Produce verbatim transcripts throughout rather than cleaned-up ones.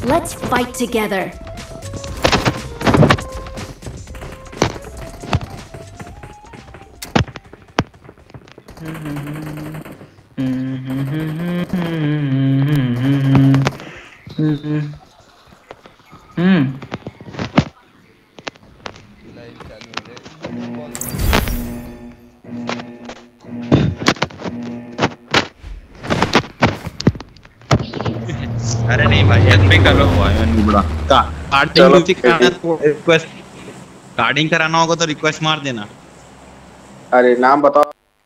Let's fight together. हम्म अरे नहीं भाई एसपी का लो हुआ है मैंने बड़ा कार्डिंग किसी कराना तो रिक्वेस्ट कार्डिंग कराना होगा तो रिक्वेस्ट मार देना। अरे नाम बताओ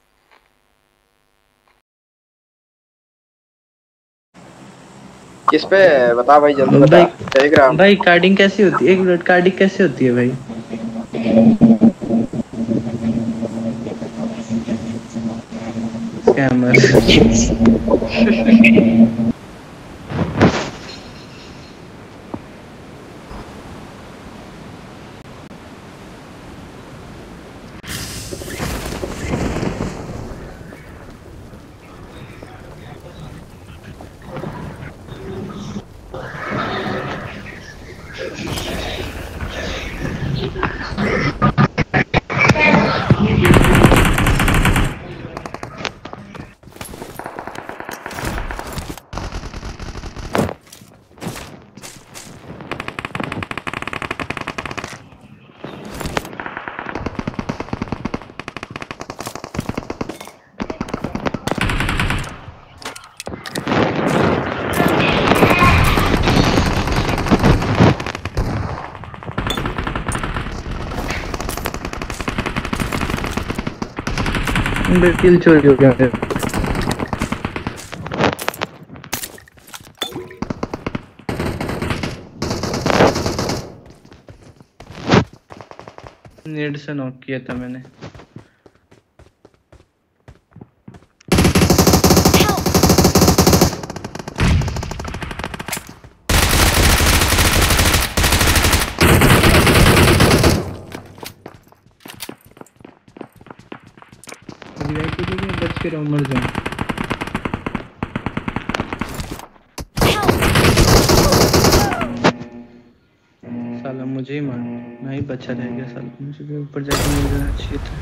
किस पे बता भाई जल्दी बता। भाई टेलीग्राम भाई कार्डिंग कैसी होती है? एक मिनट, कार्डिंग कैसी होती है भाई? स्कैमर किल चोरी हो गया है। नेड से नॉक किया था मैंने। बच के रहो, मर जाऊं। साला मुझे ही मार, मैं ही बचा रह गया। साला मुझे भी ऊपर जाके मिल जाना चाहिए था।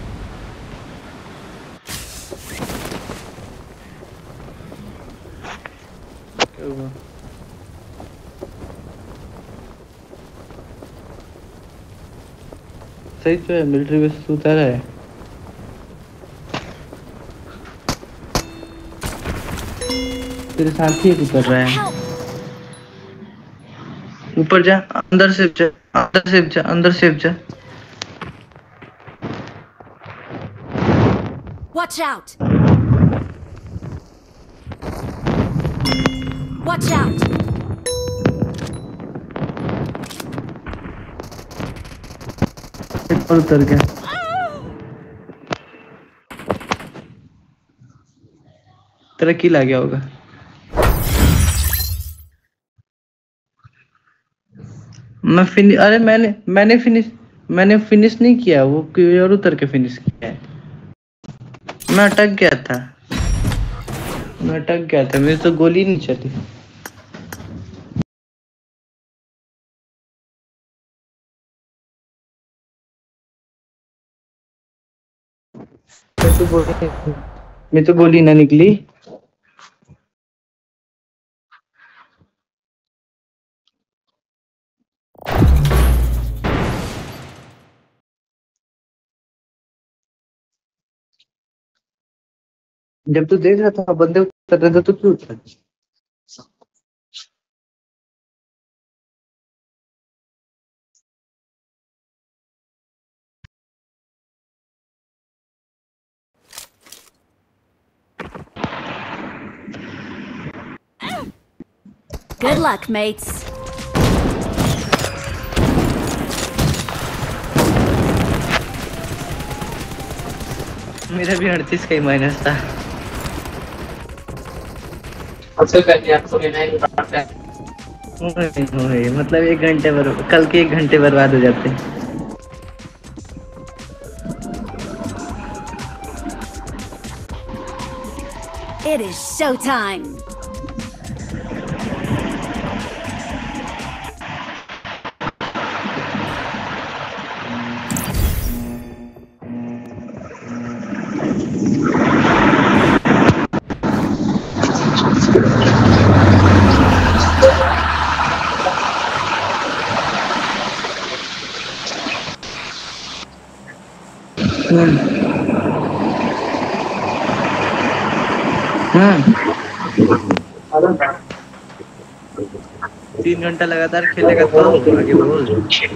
क्या हुआ? सही तो है, मिलिट्री बेस उतारा है। तेरे साथ ही उतर रहा है। ऊपर जा, अंदर से जा, अंदर से जा, अंदर से जा। Watch out! Watch out! ऊपर उतर गया। तेरा किल आ गया होगा। मैं फिनिश, अरे मैंने मैंने फिनिश मैंने फिनिश नहीं किया, वो कोई और उतर के फिनिश किया है। मैं अटक गया था मैं अटक गया था मेरे तो गोली नहीं चली। मैं तो गोली मैं तो गोली ना निकली। जब तू देख रहा था बंदे उतर रहे थे तो क्यों उतर? Good luck, mates. मेरा भी अड़तीस का ही माइनस था। मतलब एक घंटे बर कल के एक घंटे बर्बाद हो जाते हैं। It is showtime. हम्म तीन घंटा लगातार खेलेगा तो आगे बोल।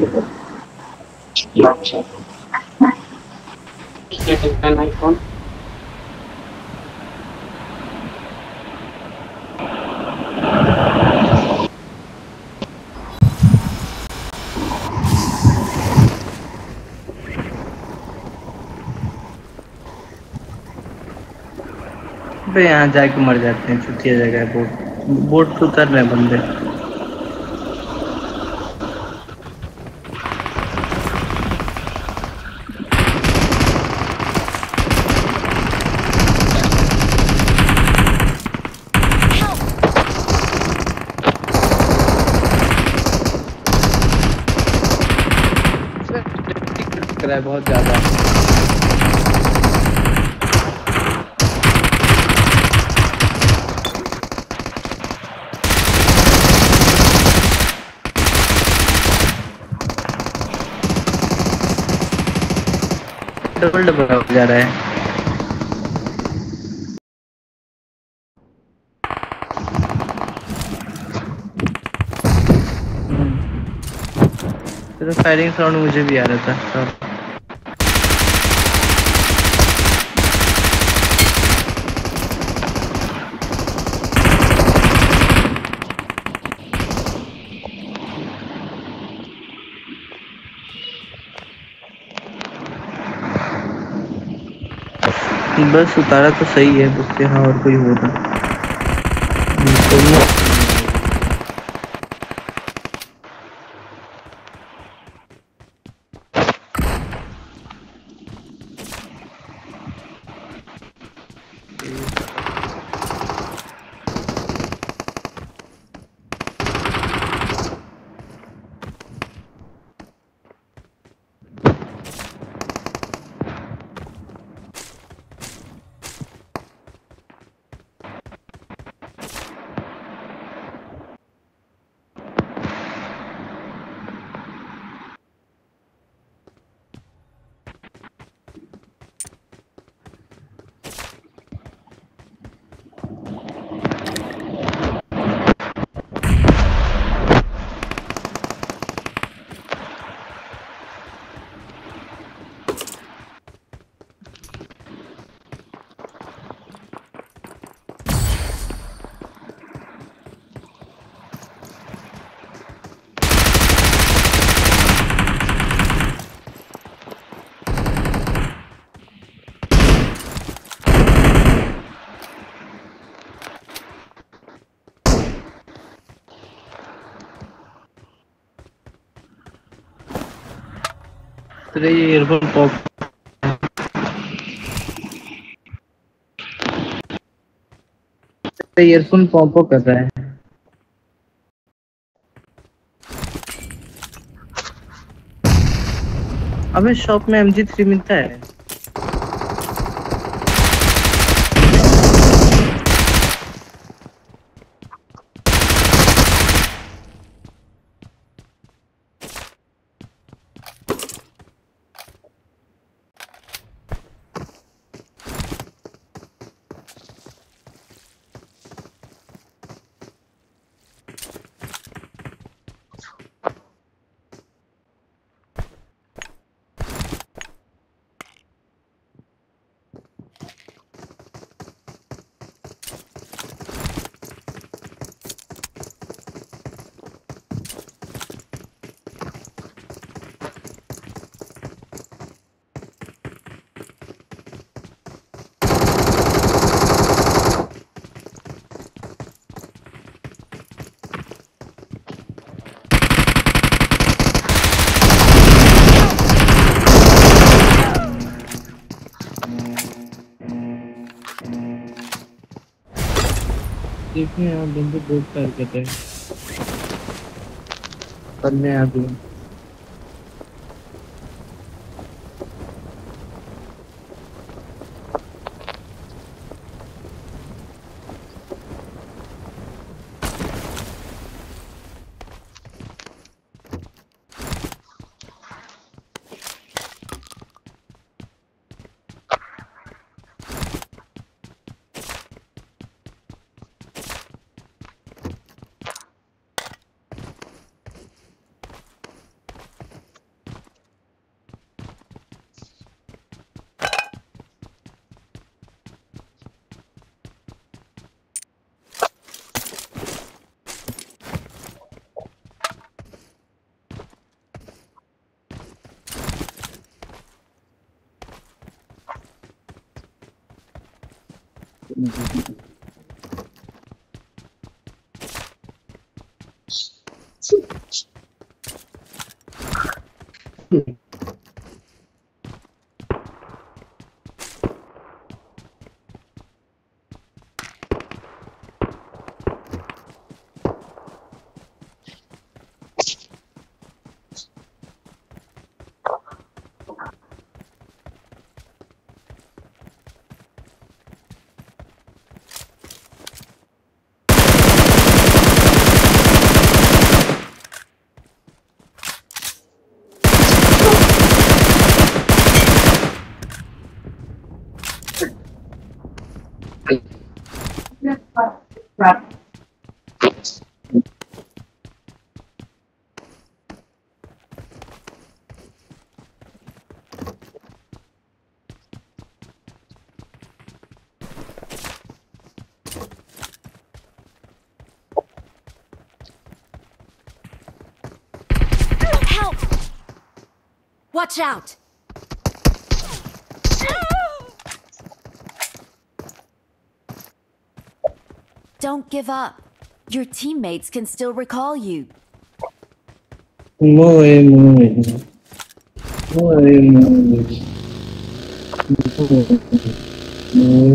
बे यहाँ जाके मर जाते हैं, चुतिया जगह है बोट। बोट पे उतर रहे हैं बंदे। कर रहा है बहुत ज्यादा। डबल डबल हो जा रहा है। तो फायरिंग साउंड मुझे भी आ रहा था सब। बस उतारा तो सही है, उससे हाँ और कोई होगा तो तेरे ये ईयरफोन पॉप तेरे ईयरफोन पॉप कर रहा है। अबे शॉप में एम जी थ्री मिलता है। देखिए यहाँ बंदे बहुत फायर करते हैं करने आगे। Help! Watch out! Don't give up. Your teammates can still recall you. Moe, moe, moe, moe, moe,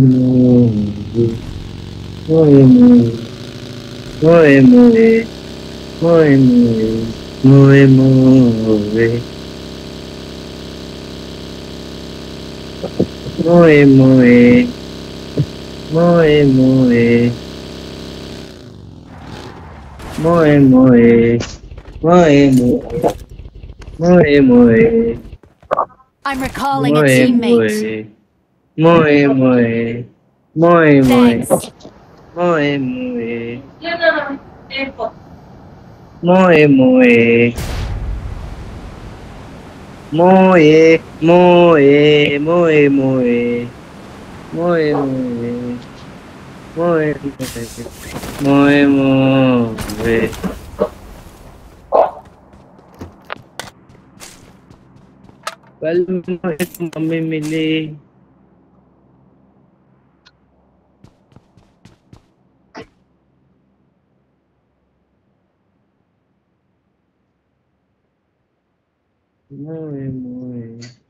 moe, moe, moe, moe, moe, moe, moe, moe, moe, moe. Moe moe, moe moe, moe moe, I'm recalling a moe teammate. moe, moe moe, moe moe, Thanks. moe moe, moe moe, moe, moe, moe moe, moe moe. Moe, moe, moe. कल मुझे mummy मिली मोए मोए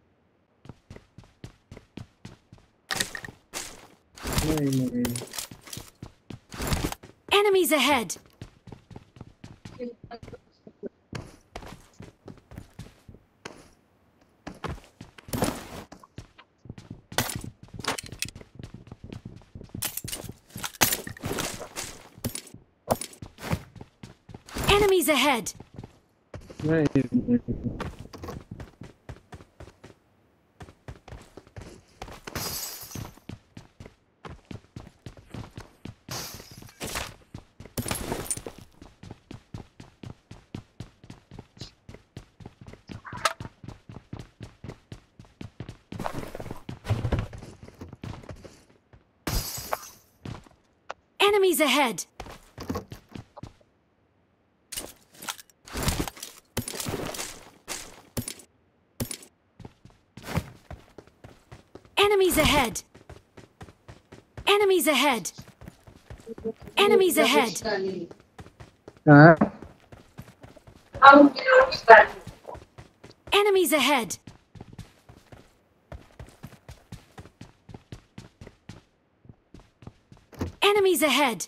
मोए मोए Enemies ahead! Enemies ahead! मोए मोए Enemies ahead! Enemies ahead! Enemies ahead! Enemies ahead! हाँ Enemies ahead! Enemies ahead!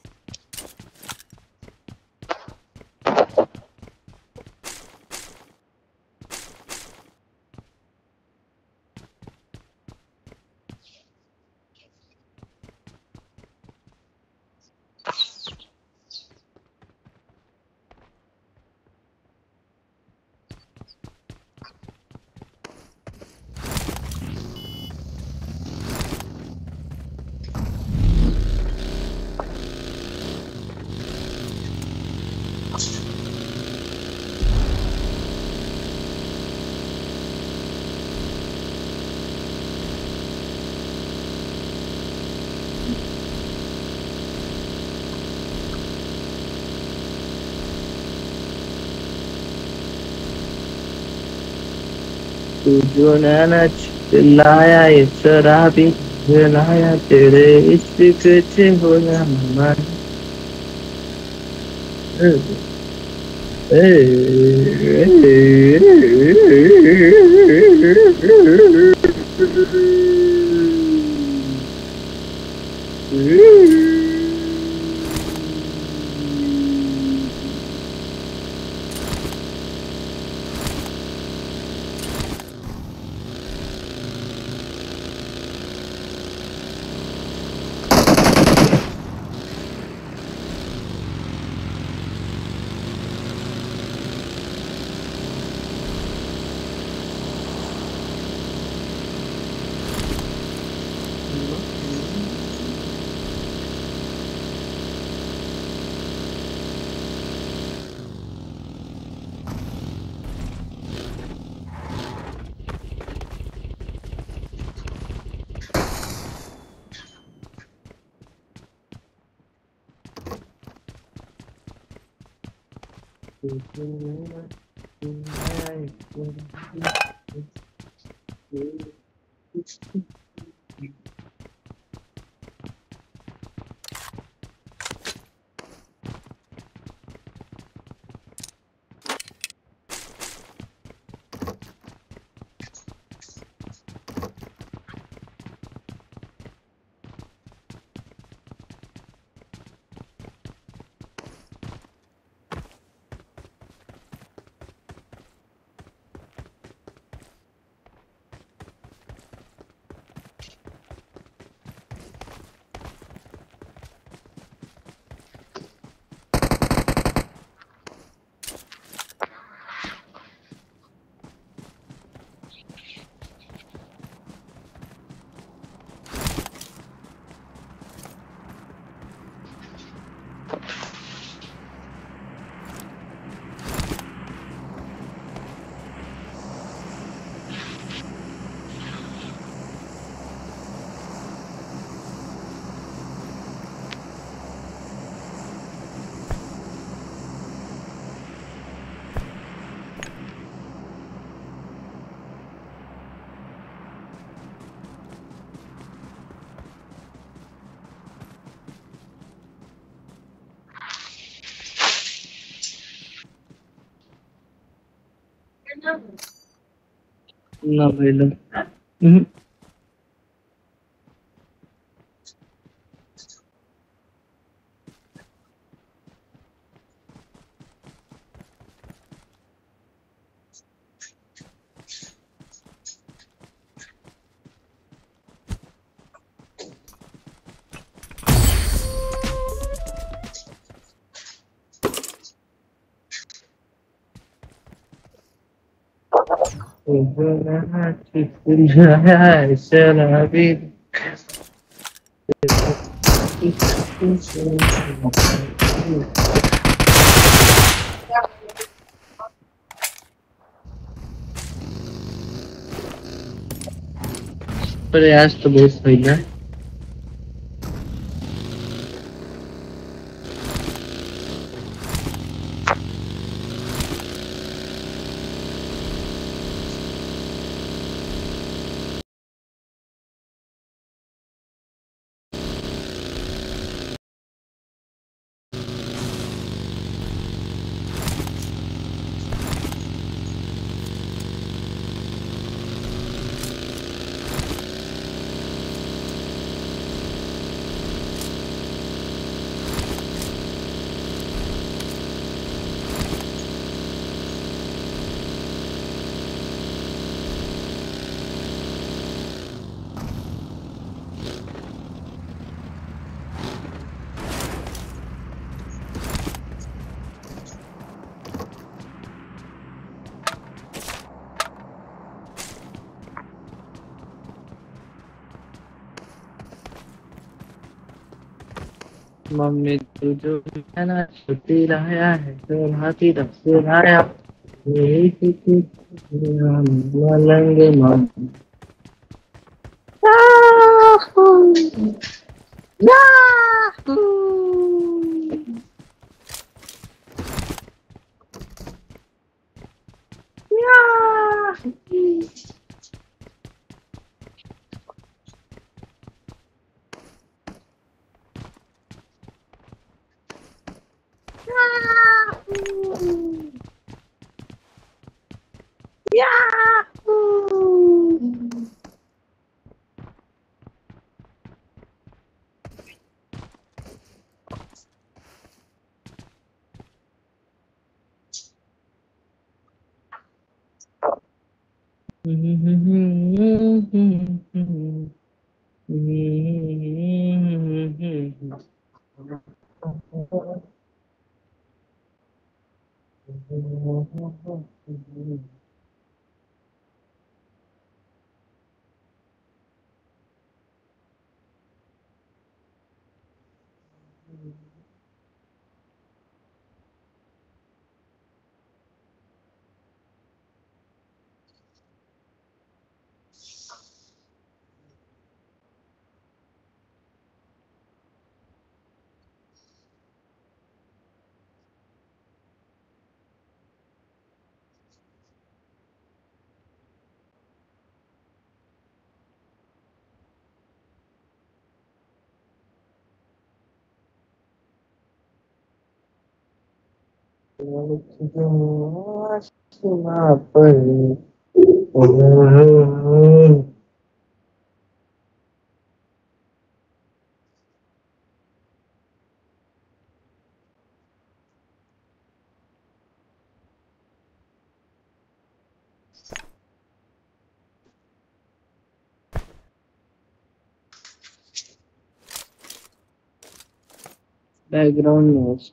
तू जो नैना चिल्लाया ये शराबी जलाया तेरे इश्क से होया मन ना भाई लो शराबी प्रयास तो बहुत सही है मम्मी तू जो है ना छुट्टी लाया है तो हाथी रख से लाया यही कुछ मलंग मम बैकग्राउंड नॉइस।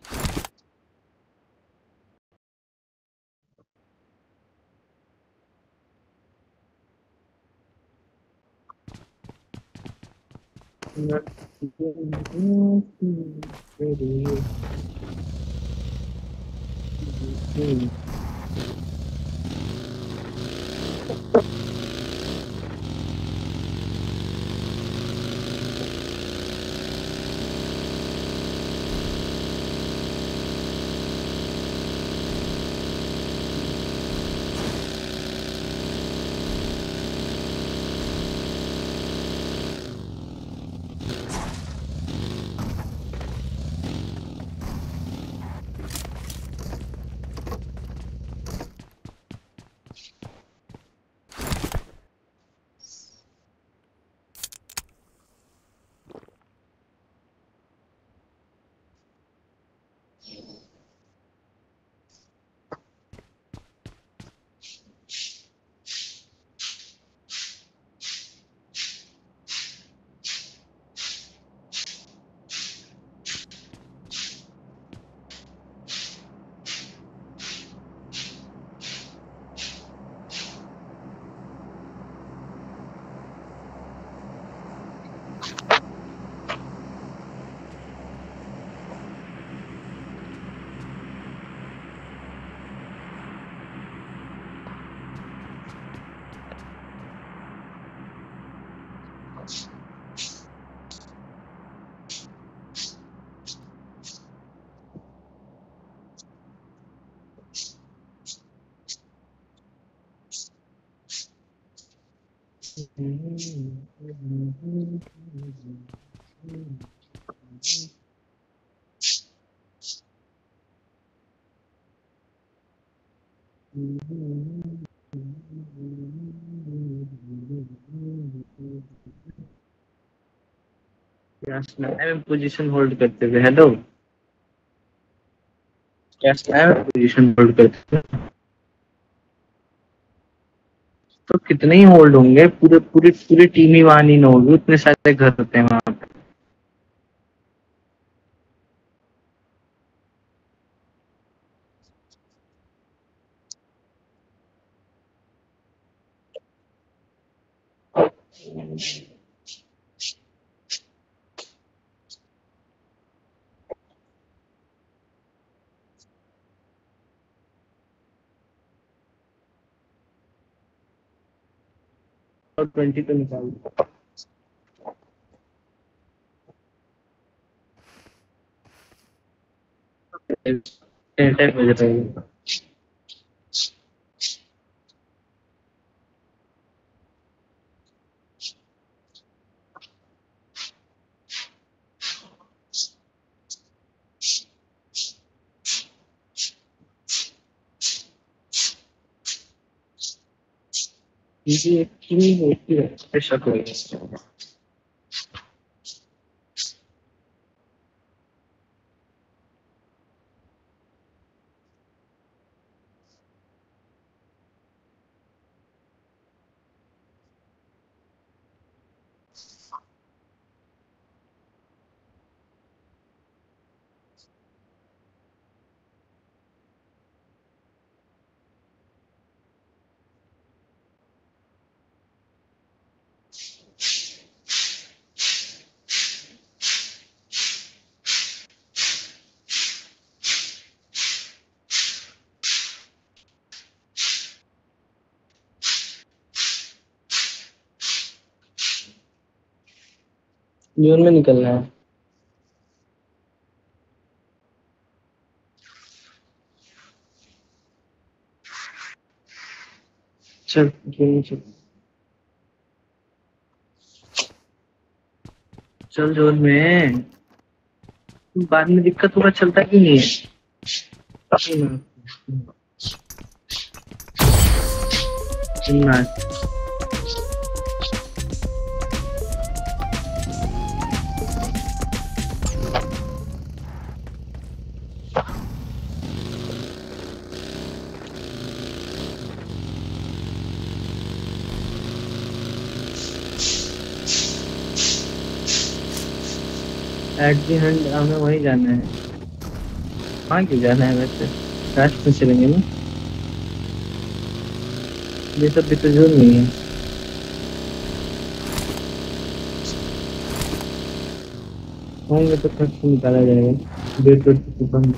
पोजीशन होल्ड करते हुए हेलो पोजीशन होल्ड करते हुए तो कितने ही होल्ड होंगे, पूरे पूरी पूरी टीम ही वहां नहीं होगी, उतने सारे घर होते हैं वहां पे। और ट्वेंटी तो निकाल टाइम बज रही है। ये एक्चुअली होती है ऐसा कोई जून में निकलना है। चल जून में चल चल जून में बाद में दिक्कत होगा चलता क्यों नहीं है ना एट दी हैंड हमें वहीं जाना है। वहाँ क्यों जाना है वैसे रास्ते में चलेंगे ना ये सब भी तो जोर नहीं है। होंगे तो खर्च निकाला जाएगा डेढ़ डेढ़ सौ बंद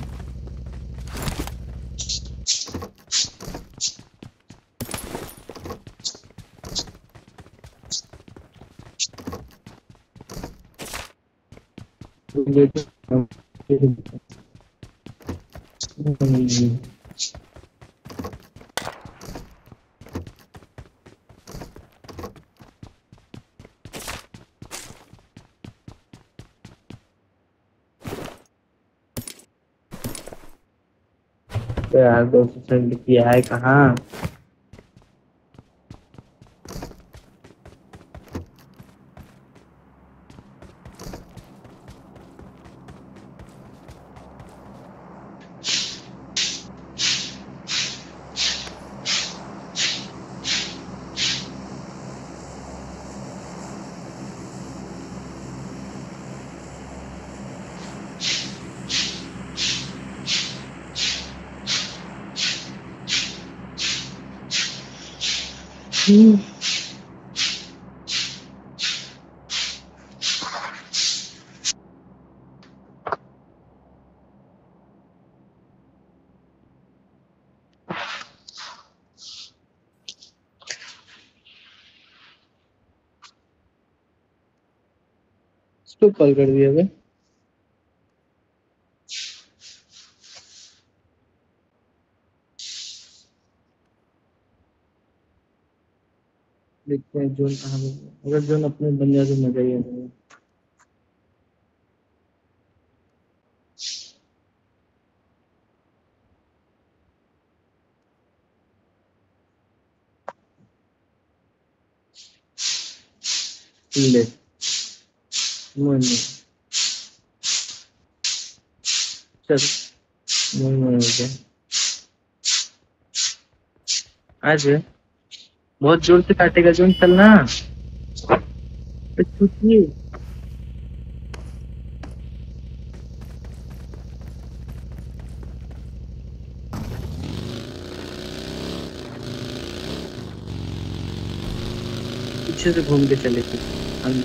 यार दो सौ सेंड किया है कहाँ इसको कॉल कर दिया भाई देखते हैं जोन कहाँ पे अगर जोन अपने बन जाए तो मजा ही आ जाएगा। ले मोइन चल मोइन मोइन हो गया आज बहुत जोर से काटेगा जोन चलना छुट्टी पीछे से घूम के चले थे हम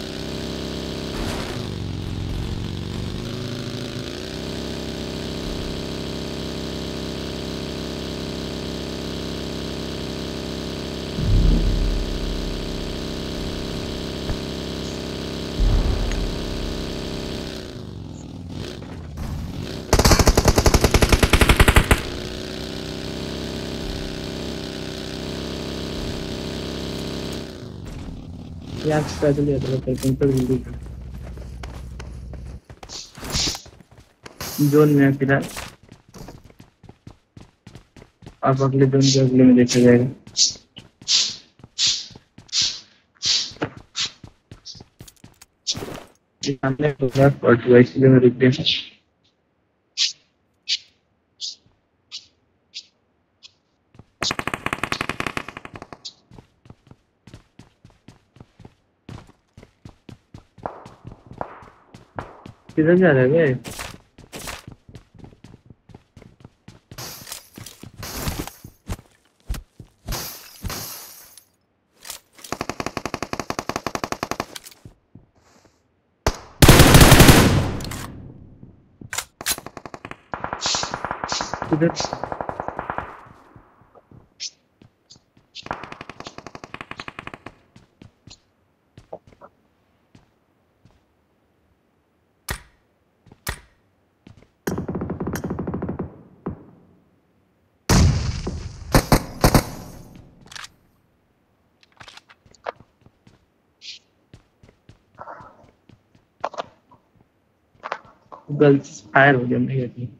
यार पैदल यात्रा करते हैं तो जल्दी कर जोन में फिलहाल अब अगले जोन के अगले में देखा जाएगा। सामने होगा और वैसे में रुक गए। किधर जा रहे हैं? किधर? गर्ल्स फायर हो गया मेरे लिए।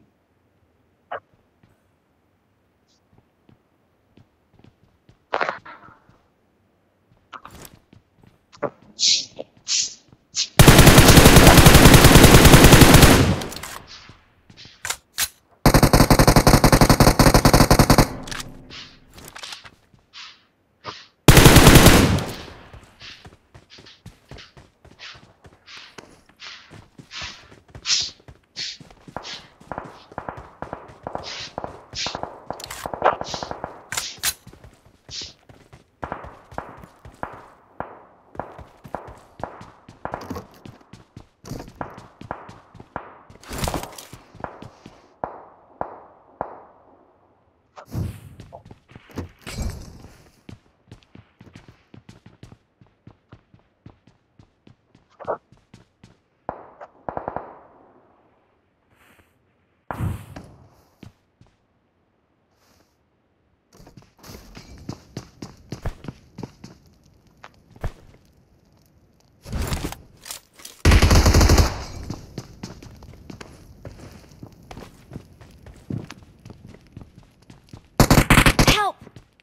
Help!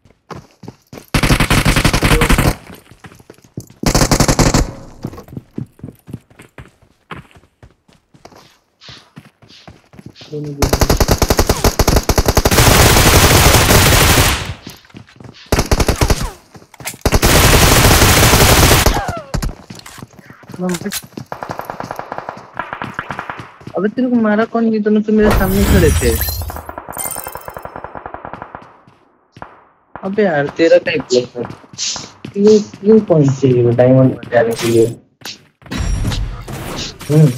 अबे तेरे को मारा कौन? ये दोनों तो मेरे सामने खड़े थे। अबे यार तेरा टाइप प्लस है। क्यों क्यों पॉइंट चाहिए डायमंड बन जाने के लिए? Hmm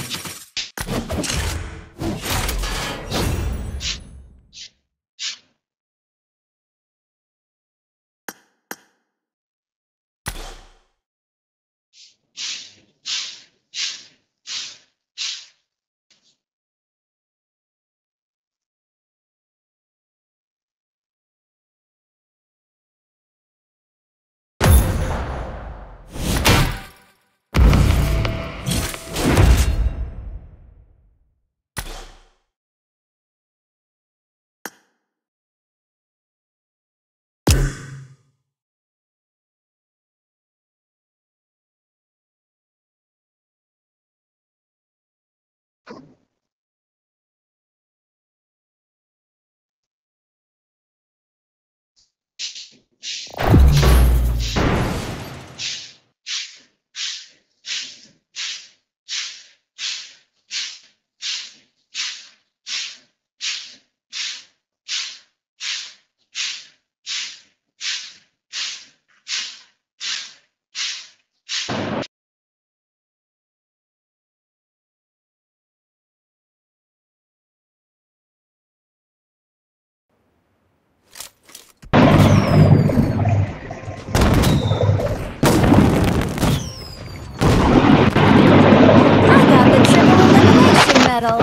I got the triple elimination medal.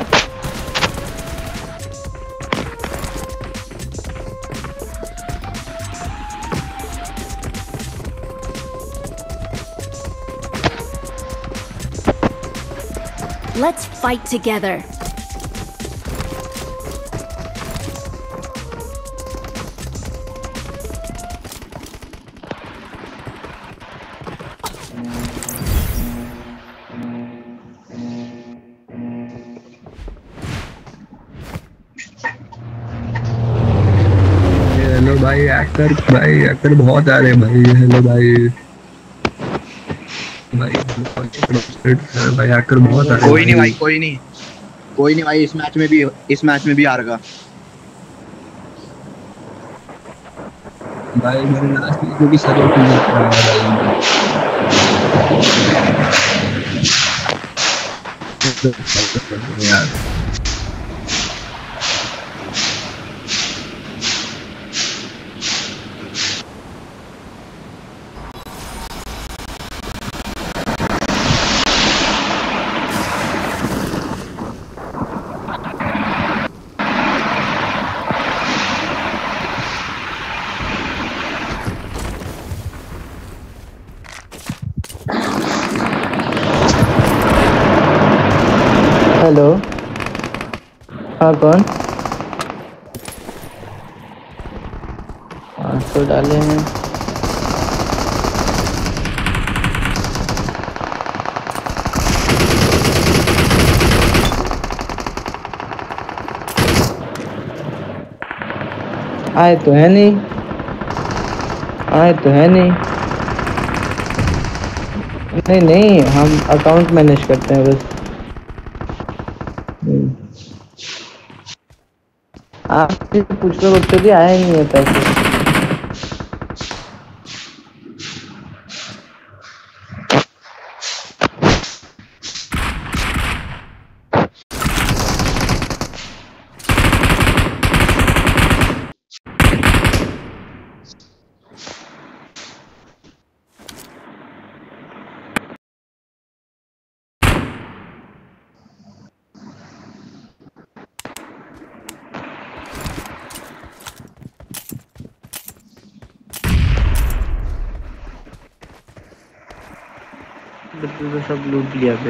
Let's fight together. Hello भाई हैकर, भाई हैकर बहुत आ रहे हैं भाई। हेलो भाई भाई भाई हैकर बहुत आ रहे हैं कोई नहीं भाई, कोई नहीं, कोई नहीं भाई, इस मैच में भी, इस मैच में भी हारेगा भाई। मेरे लास्ट वीडियो की सर्वर क्लियर कराया भाई यार। हेलो, हाँ कौन? पाँच सौ डाले हैं। आए तो है नहीं, आए तो है नहीं। नहीं नहीं, हम अकाउंट मैनेज करते हैं बस। आप पूछ लो, बच्चों भी आया नहीं है पैसे। बच्चों को सब लूट लिया बे।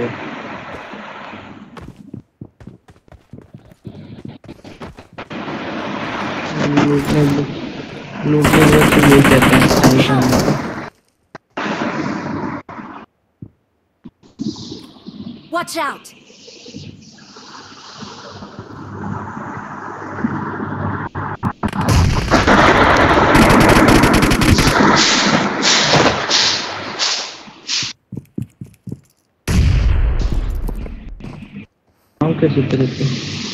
लूटने लूटने वक्त ये कहते हैं टेंशन नहीं। Watch out! कैसे तरह से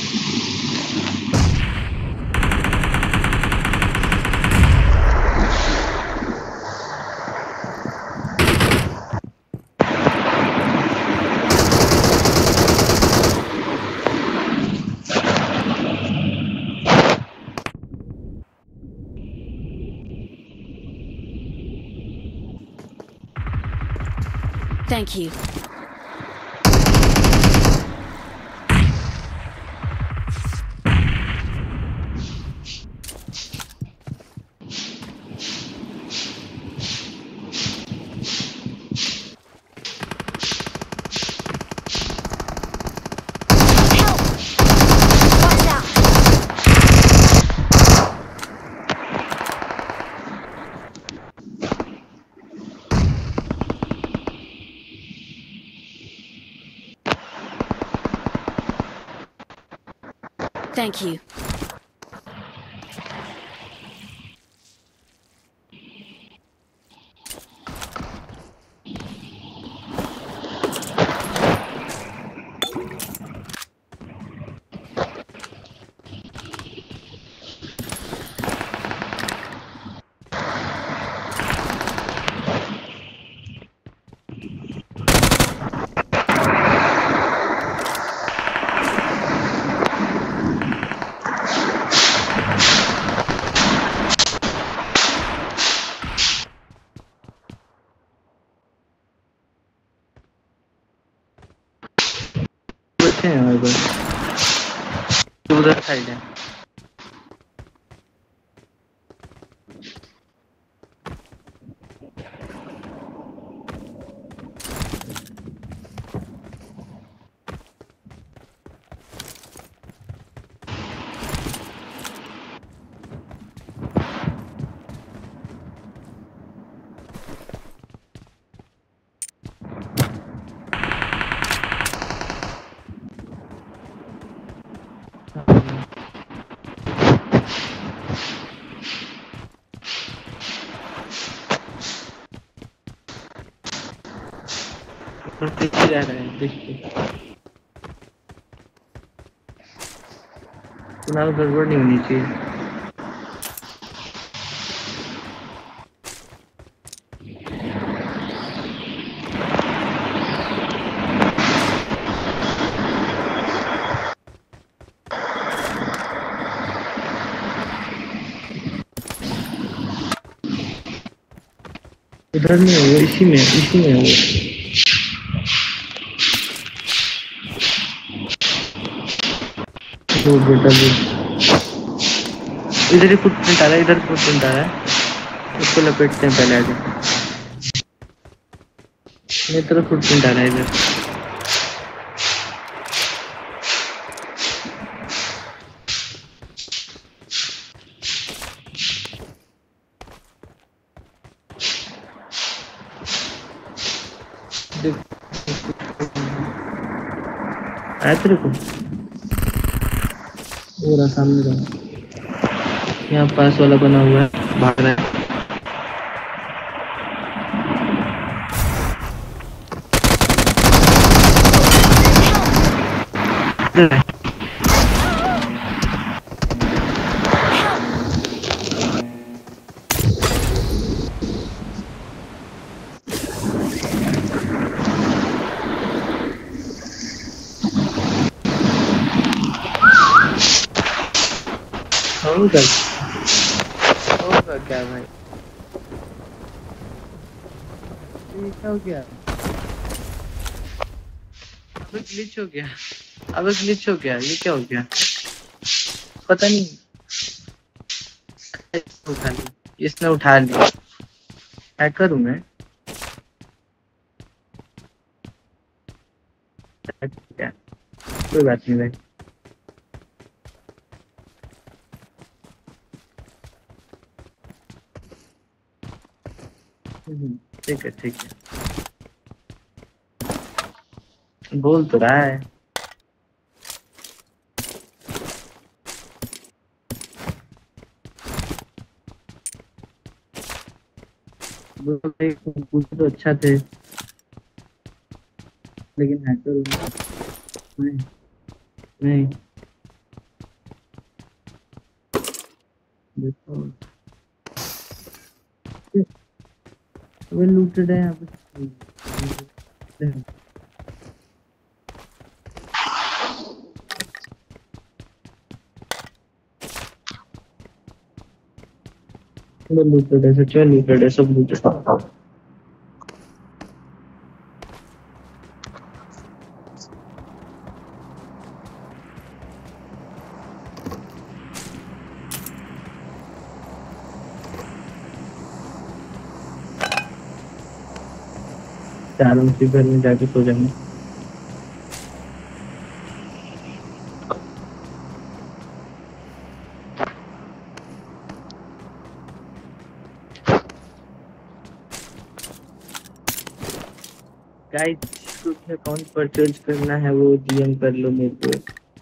Thank you. Thank you. हैं हमारे पास, उधर साइड है। करते ही जा रहे हैं देखिए। कुणाल गड़बड़ नहीं होनी चाहिए। उधर नहीं है वो, इसी में इसी में है वो। वो बेटा वो इधर ही फुटप्रिंट आ रहा है, इधर फुटप्रिंट आ रहा है, उसको लपेटते हैं पहले आगे। मेरी तरफ फुटप्रिंट आ रहा है इधर। आया तेरे को? वो रहा सामने रहा, यहाँ पास वाला बना हुआ है, भाग रहा है। होगा होगा क्या भाई? ये क्या हो गया? अबे ग्लिच हो गया, अबे ग्लिच हो गया, ये क्या हो गया? पता नहीं, उठा ली, इसने उठा लिया। हैकर हूँ मैं क्या? कोई बात नहीं भाई। ठीक है ठीक है, बोल तो रहा है। कुछ तो अच्छा थे, लेकिन हैकर नहीं नहीं देखो वे लूटेड है यहाँ पे। लूटेड है, सच में लूटेड है, सब लूटेड है। चारों उसी घर में जाके सो जाएंगे। गाइस अकाउंट परचेज करना है वो डीएम कर लो मेरे को।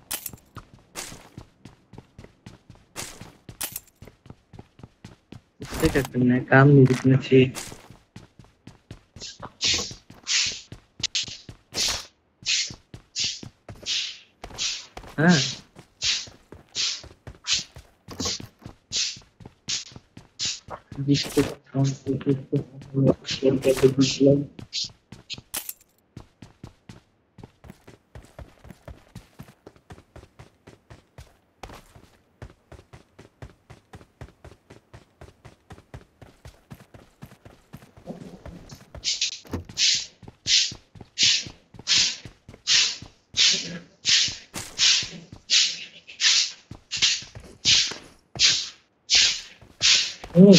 इससे क्या करना है, काम नहीं दिखना चाहिए। हाँ जिसको हम्म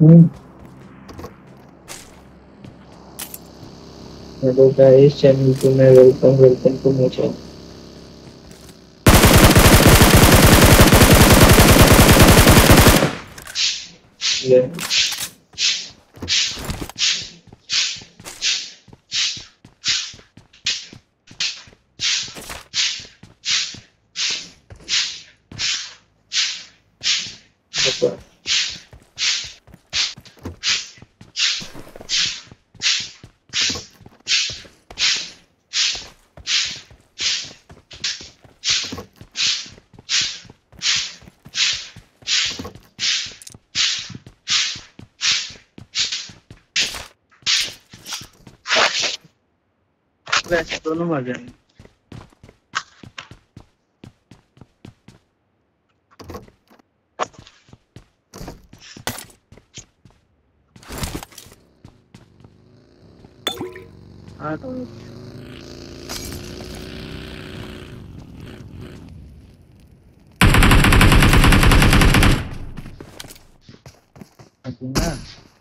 हेलो गाइस, चैनल को मैं welcome welcome to my channel. वैसे दोनों मर जाएंगे। हाँ तो ना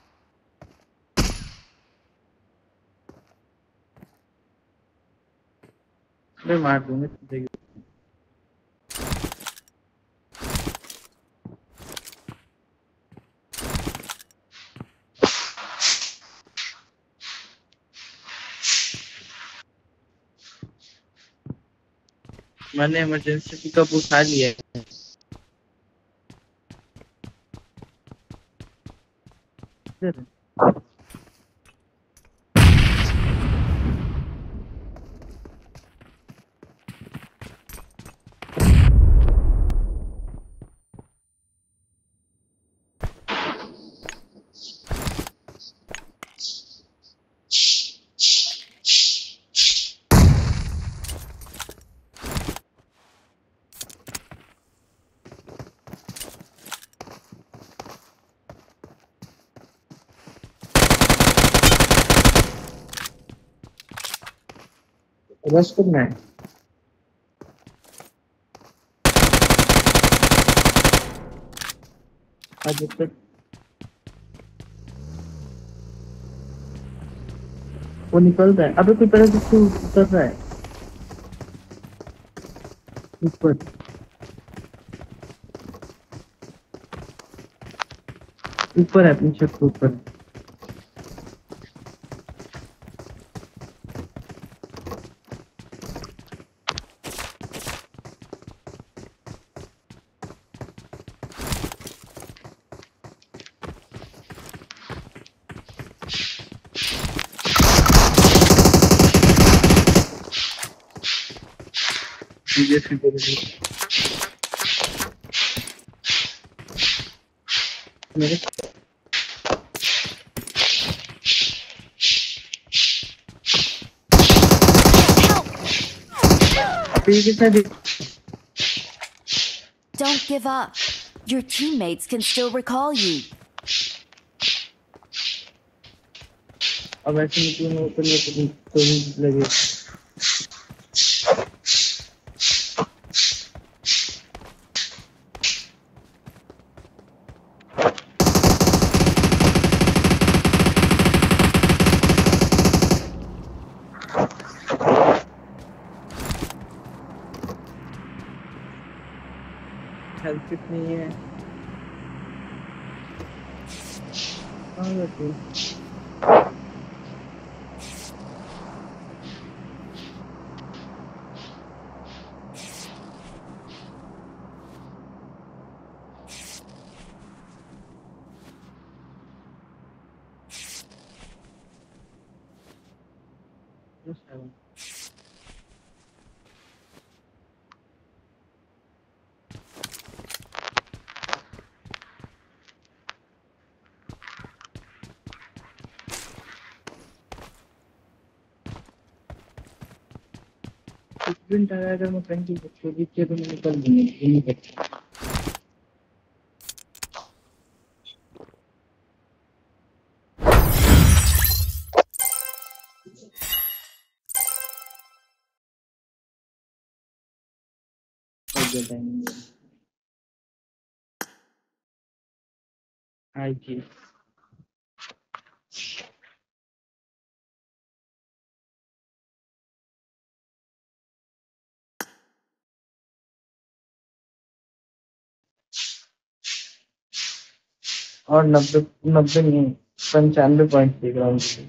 मैं मार दूंगा तुझे। मैंने इमरजेंसी पिकअप उठा लिया है। रश करना है। आज तक वो निकल रहा है। अबे कोई तरह से उतर रहा है ऊपर। ऊपर है, अपनी छत के ऊपर। ये सीधे मेरे Don't give up. Your teammates can still recall you. अब ऐसे निकलने उतरने तो तो भी लगे। हेल्थ किट नहीं है। कहाँ गए तू? स्प्रिंट आया अगर मैं ट्वेंटी चौबीस के तो मैं निकल दूंगा। आई थी और नब्बे नब्बे नहीं पंचानवे पॉइंट थी ग्राउंड की।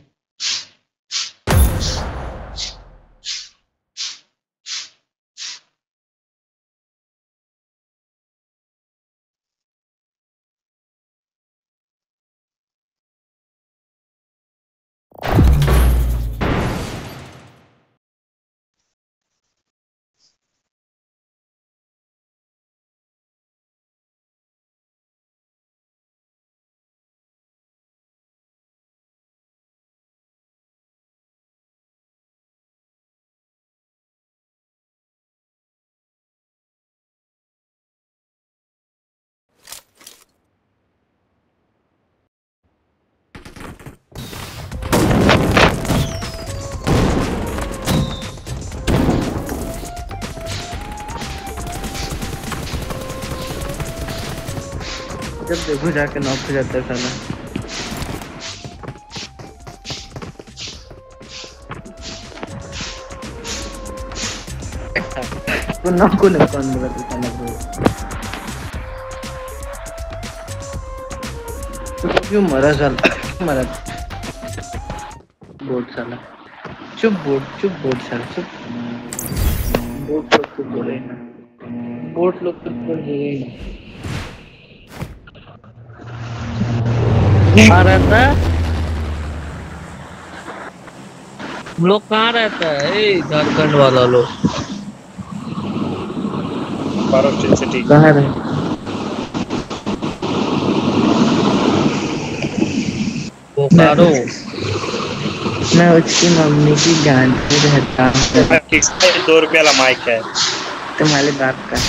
जब देखो जाके नॉक हो जाता है साला। तो नॉक को नहीं कौन बोला तू साला को? तो क्यों मरा साला? मरा बोट साला। चुप बोट चुप बोट साला चुप। बोट लोग तो बोले ना। बोट लोग तो बोले ना। कहाँ रहता है? हम लोग कहाँ रहता है? ए झारखंड वाला लोग कहाँ रहे? बोकारो। मैं उसकी मम्मी की गांड पे रहता हूँ। किसका दो रुपया वाला माइक है? तुम्हारे बाप का।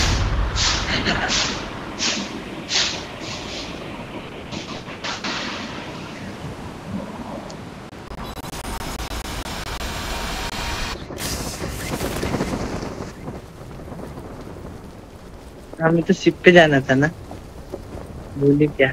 हमें तो शिप पे जाना था ना, बोली क्या?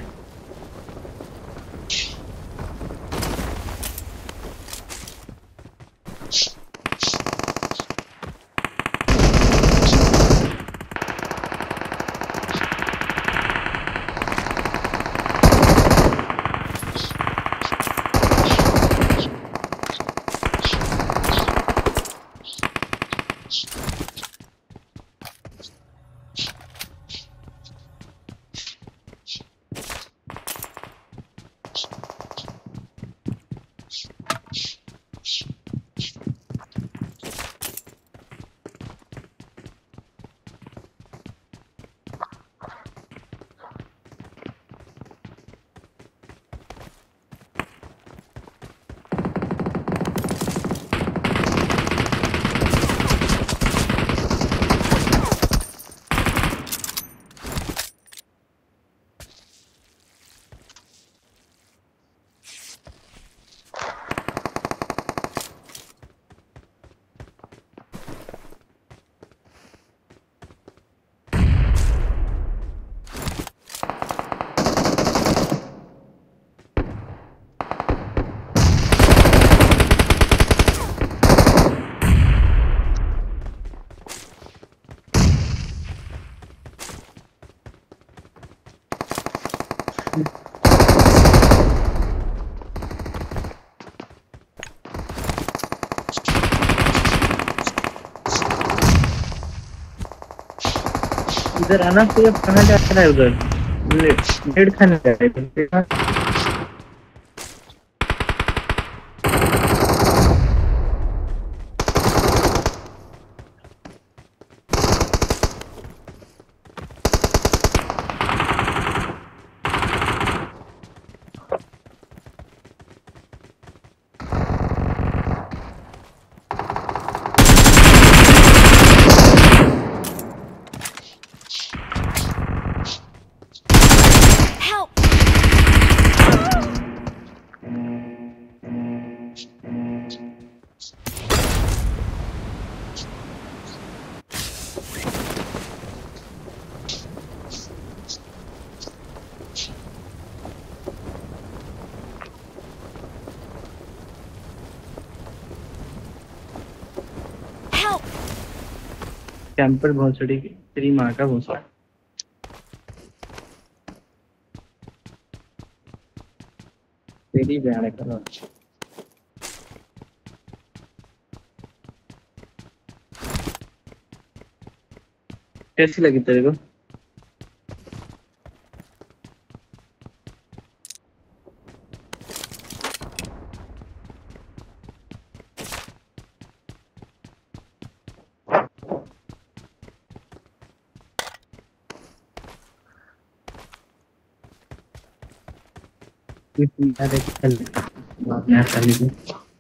इधर आना तो अब कहाँ जा रहा है? उधर डेढ़ खाने जा रहा है। Help! कैंपर बहुत सड़ी तेरी माँ का भूसा। तेरी बयान करो। कैसी लगी तेरे को? यार एक चल मैं खाली हूँ।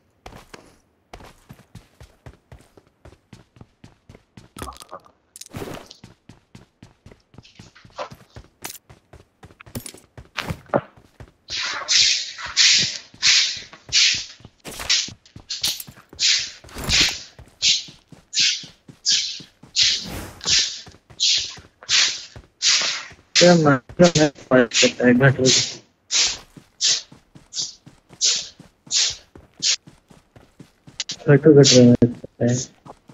क्या मार करता है घट घटो घट रहा है।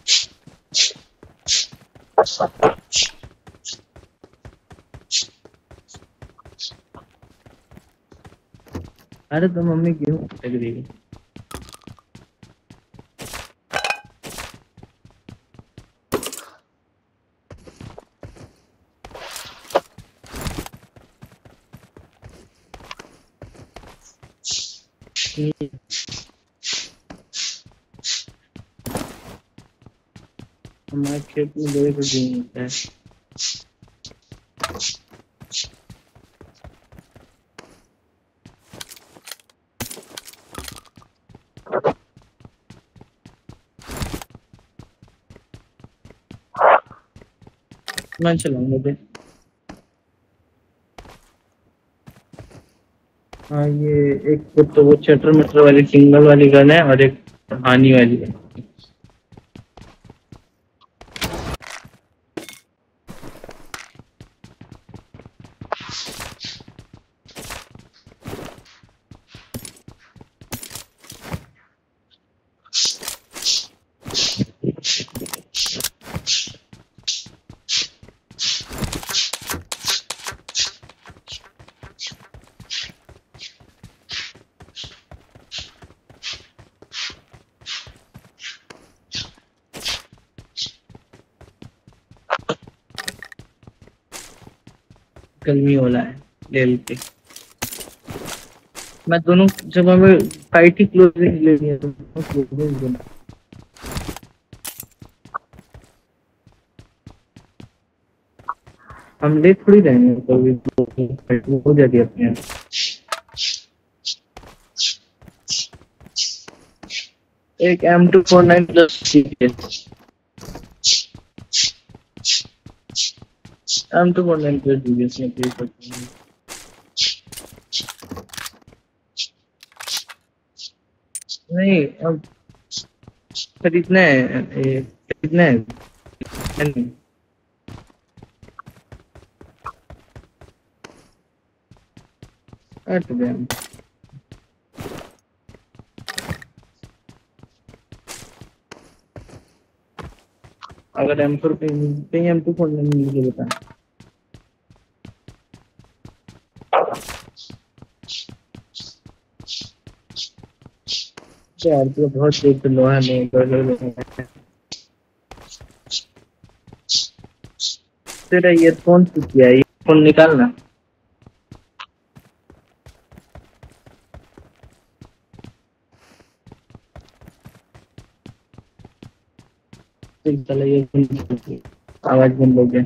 अरे तो मम्मी क्यों लग रही है? हमारे खेत में लोहे का दिन होता है। मैं चलाऊंगा दे। हाँ ये एक तो वो चटर मटर वाली सिंगल वाली गन है और एक हानि वाली है। कलमी वाला है ले लेते। मैं दोनों जगह में फाइट ही क्लोजिंग ले लिया तो क्लोजिंग देना। हम ले थोड़ी रहेंगे तो भी हो जाती है अपने। एक M two four nine plus M two four nine plus DBS में प्ले करते हैं। नहीं अब खरीदना है खरीदना है। हट गया अगर एम फोर पे कहीं एम टू फोर नहीं मुझे बता। यार तो बहुत देर से लोहा नहीं तेरा ईयरफोन से किया ईयरफोन निकालना। आवाज बंद हो गया।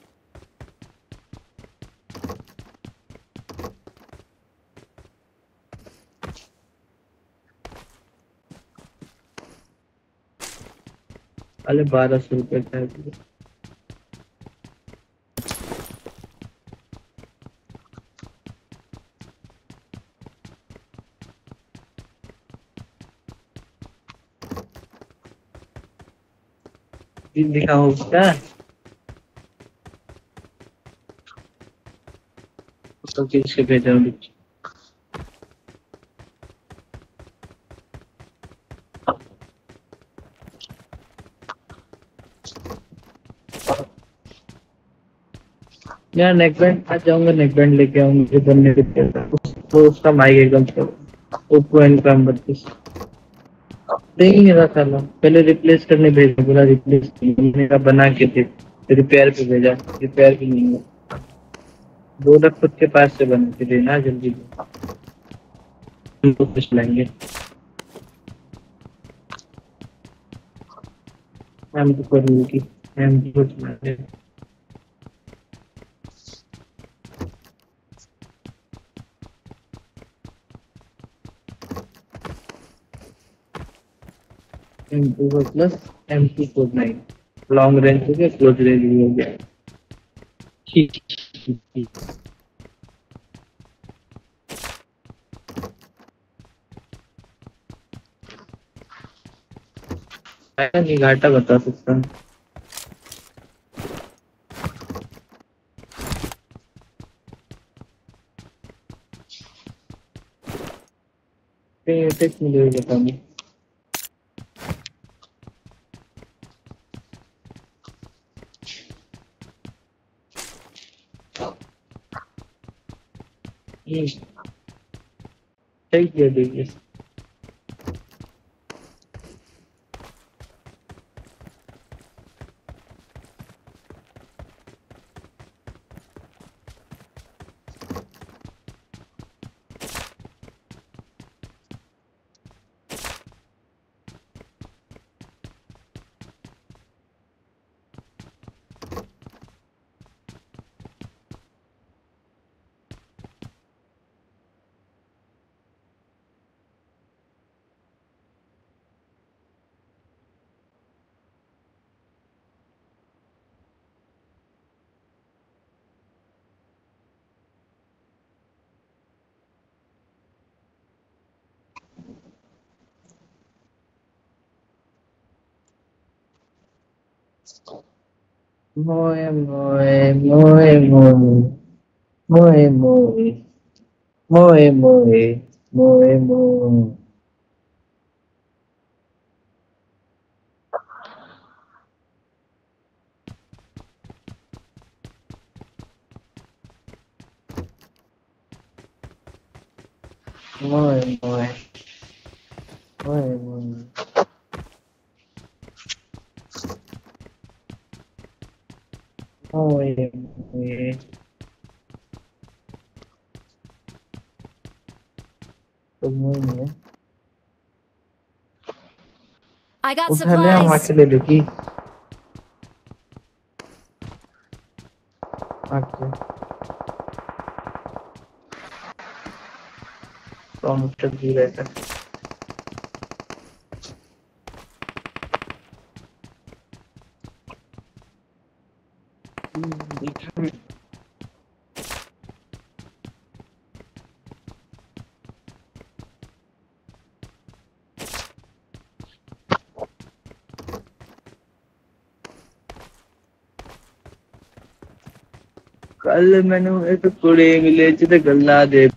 अरे बारह सौ रुपये का है। दिखाओ क्या तो किसके भेजा हूँ। यार नेकबैंड आ जाऊंगा, नेकबैंड लेके आऊंगा बनने के लिए। तो उसका माइक एकदम से ओप्पो एन काम बत्तीस देंगे ना साला। पहले रिप्लेस करने भेजा, बोला रिप्लेस मैंने कहा बना के दे, रिपेयर पे भेजा, रिपेयर भी नहीं है। बोला खुद के पास से बना के देना जल्दी, उनको कुछ लाएंगे। हम तो करूँगी, हम तो कुछ लाएंगे। M two plus M two four nine long range हो गया, क्लोज रेंज भी हो गया। ठीक ठीक नहीं, घाटा बता सकता हूँ। टेक्स्ट मिलेगा बताऊंगी। ठीक है देखिए, मोए मोए मोए मोए मोए मोए मोए मोए मोए मोए मोए मोए मोए मोए मोए मोए तो मोए मोए I got उठाने हम supplies. आके ले लेगी आके तो हम तक भी रहता। कल मैंने एक कुड़ी मिले जिते गल्ला दे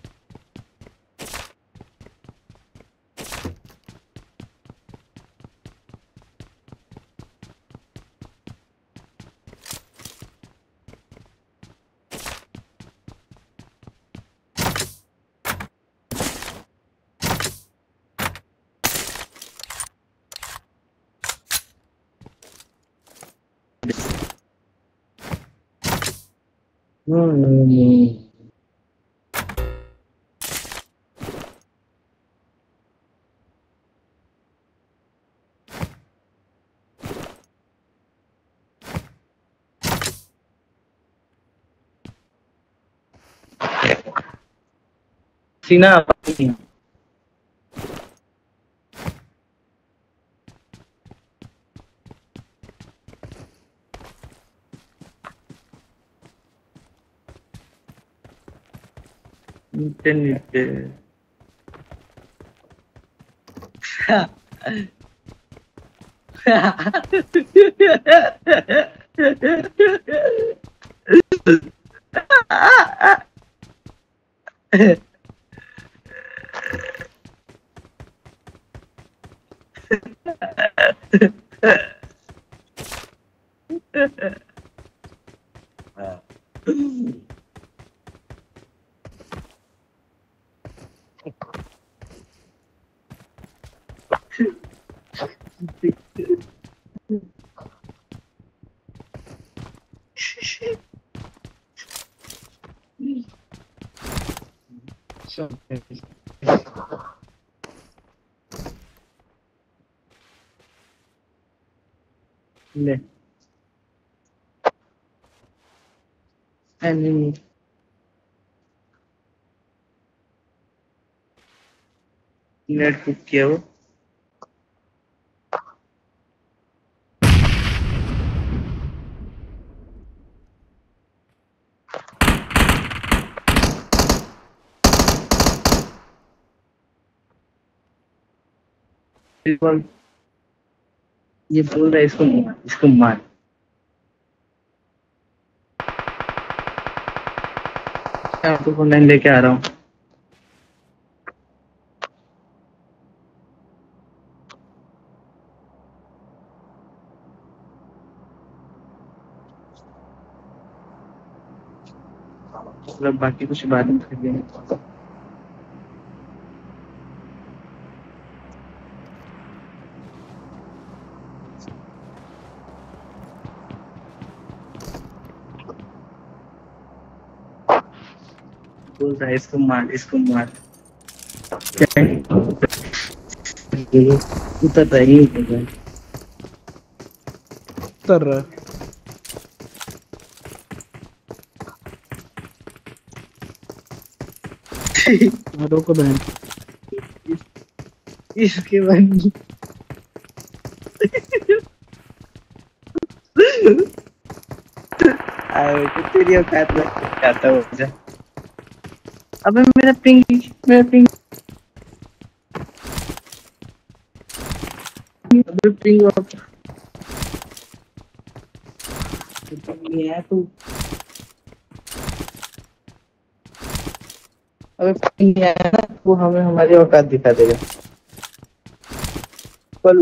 सीना नीचे नीचे ले एनिमी नेट कुक किया वो बोल ये बोल रहा है इसको इसको मार तो मैं लेके आ रहा हूँ मतलब बाकी कुछ बात नहीं कर देंगे बोल रहा है इसको मार इसको मार उतर रहा है उतर रहा है रोको बहन इसके बाद आए तेरी औकात में जाता हो जा अबे मेरा पिंग मेरा पिंग अबे पिंग ये है तू अबे पिंग है ना वो हमें हमारी औकात दिखा देगा कल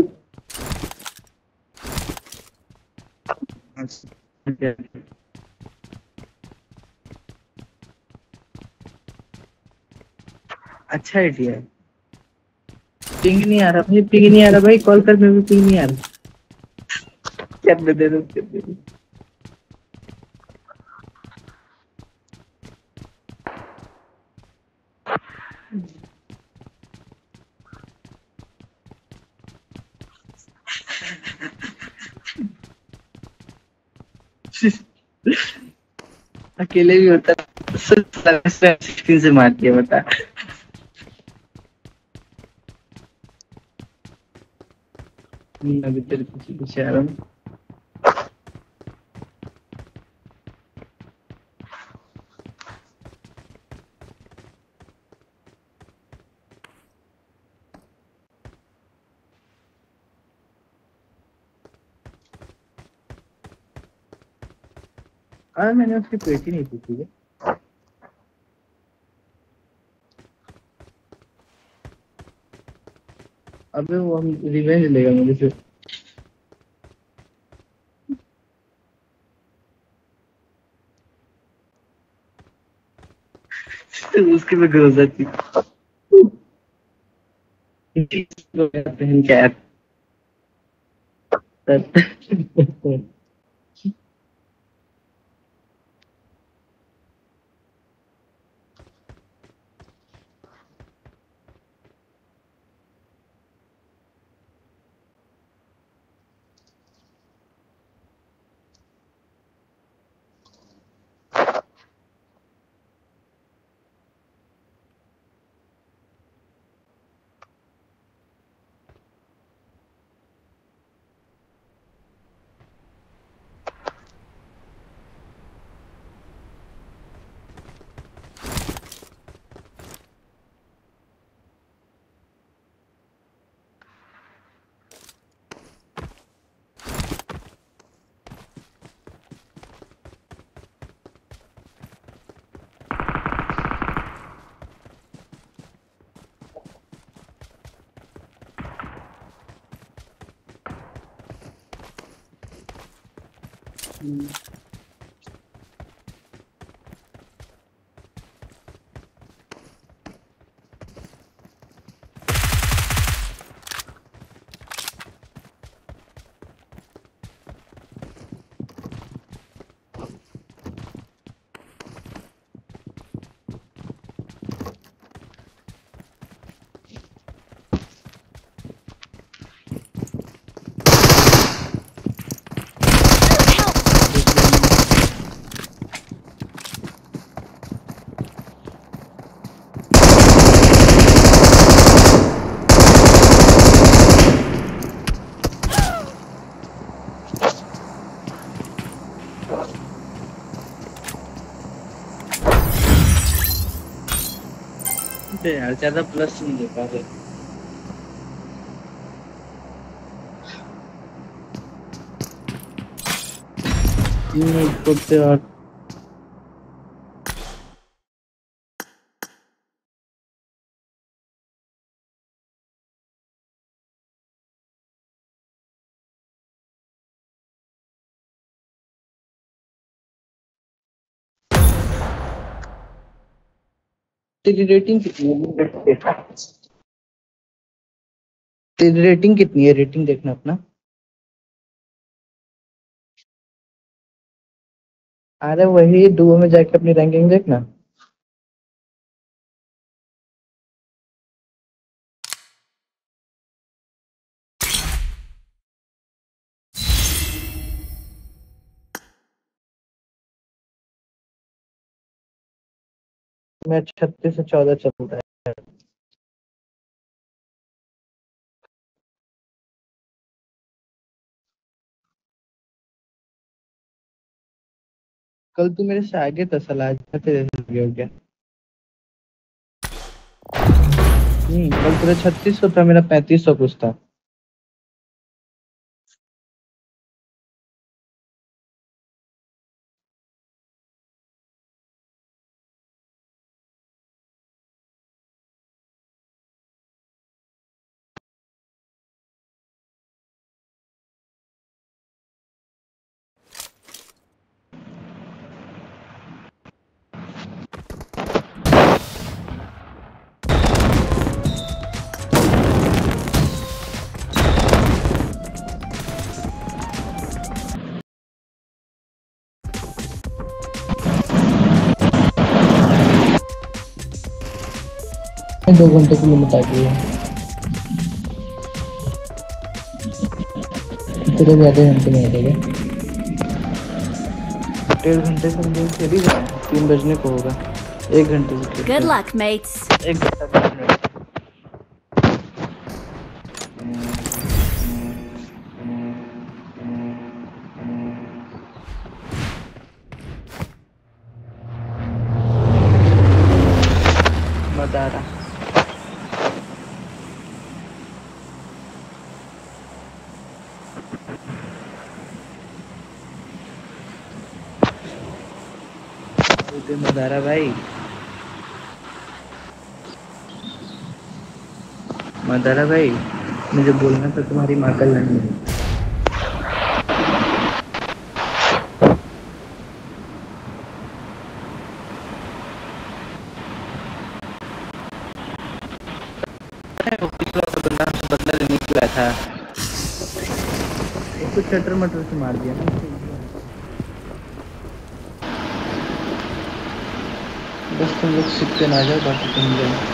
अच्छा आइडिया है पिंग नहीं आ रहा भाई पिंग नहीं आ रहा भाई कॉल कर मैं भी पिंग नहीं आ रहा क्या दे दो क्या दे दो अकेले भी होता सिक्सटीन से मार दिया बता अभी तेरे पीछे पीछे आ रहा हूँ हाँ मैंने उसकी पेट ही नहीं पूछी है अबे वो हम रिवेंज लेगा मुझे से उसके पे भरोसा थी बहन क्या पे यार ज्यादा प्लस नहीं दे पा रहे। तीन मिनट करते और तेरी रेटिंग कितनी है? तेरी रेटिंग कितनी है? रेटिंग देखना अपना। अरे वही डुओ में जाके अपनी रैंकिंग देखना। मैं छत्तीस से चौदह चल रहा है। कल तू मेरे से आगे था साला, आज मैं तेरे से आगे हो गया। नहीं कल तेरा छत्तीस सौ था, मेरा पैंतीस सौ कुछ था। दो घंटे की लिमिट आ गई है। तेरे भी आधे घंटे में आ जाएगा। डेढ़ घंटे से हम लोग चल ही जाए, तीन बजने को होगा। एक घंटे से Good luck, mates. एक घंटा बीस मिनट। मदारा मदारा भाई, मदारा भाई, मुझे बोलना था तुम्हारी माँ का जन्मदिन। बदला लेने के लिए था, उसको चटर मटर से मार दिया ना। बस तुम लोग सिक्के ना जाओ, बाकी तुम जाओ।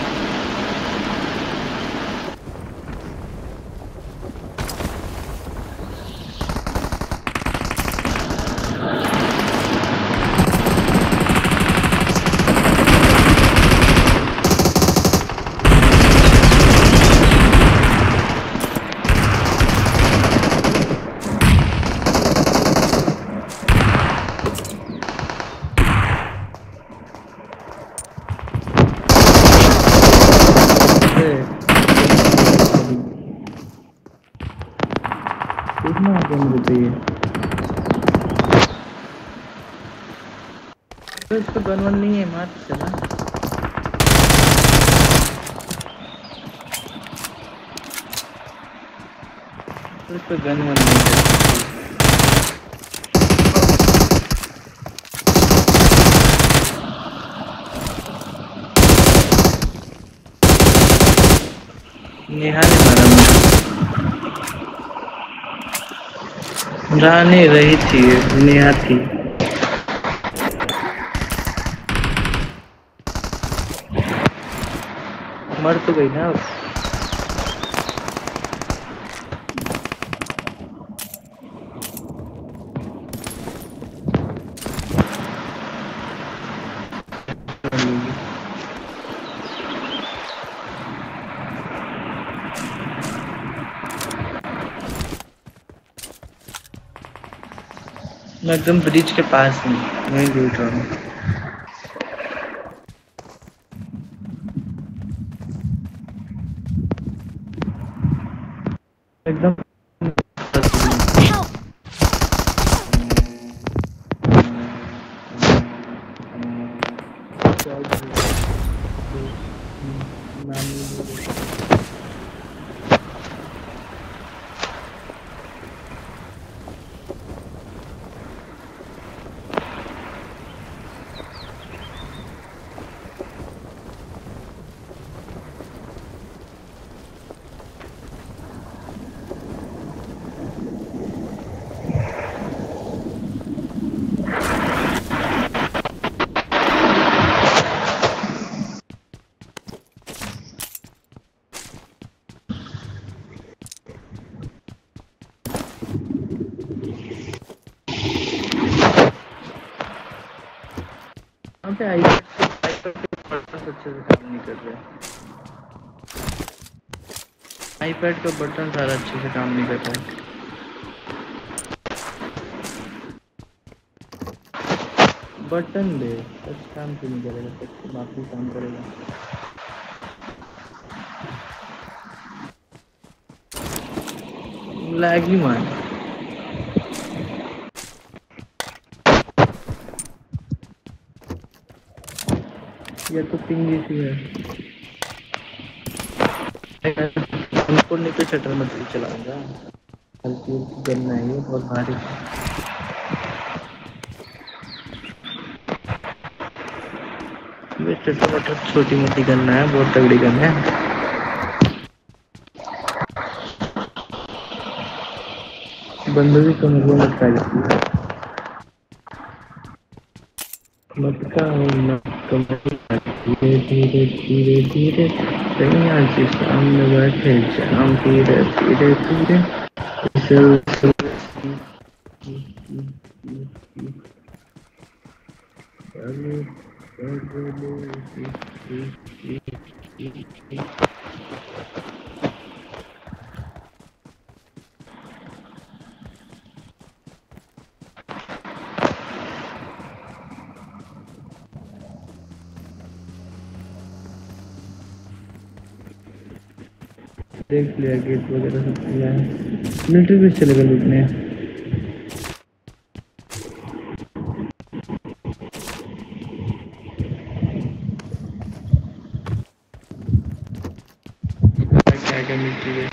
कितना आगे मुझे चाहिए? तो इसको गन वन नहीं है, मार चला। तो इसको गन वन नहीं है। नेहा ने मारा मुझे। जाने रही थी, नेहा थी। मर तो गई ना। मैं एकदम ब्रिज के पास हूँ, वहीं लूट रहा हूँ। से आईपैड के बटन अच्छे से काम नहीं कर रहे। आईपैड का बटन सारा अच्छे से काम नहीं कर रहा है। बटन दे टच काम क्यों नहीं करेगा? टच बाकी काम करेगा। लैग ही मार। ये तो पिंग सी है। हमको नहीं तो शटर मत चलाऊंगा। हल्की हल्की गन है ये, बहुत भारी। ये शटर मटर छोटी मोटी गन है, बहुत तगड़ी गन है। बंदे भी कमजोर मत कर मत का मत कमजोर धीरे धीरे धीरे धीरे सैया जी सामने बैठे जाम धीरे धीरे धीरे चल चल देख लिया गेट वगैरह सब खुला है। मिलिट्री भी चलेगा लूटने। क्या क्या मिलिट्री है?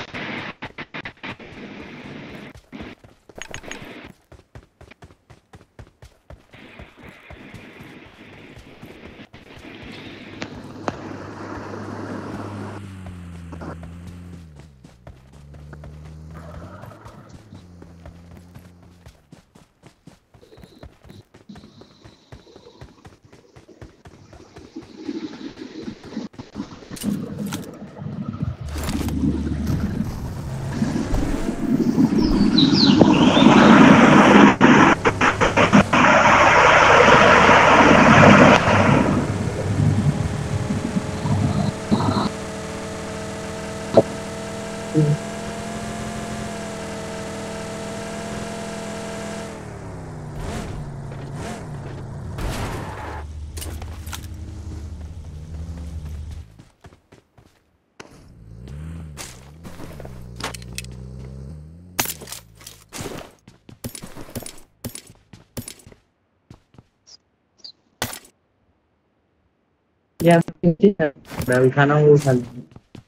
या मैं उठाना वो उठा लूँ।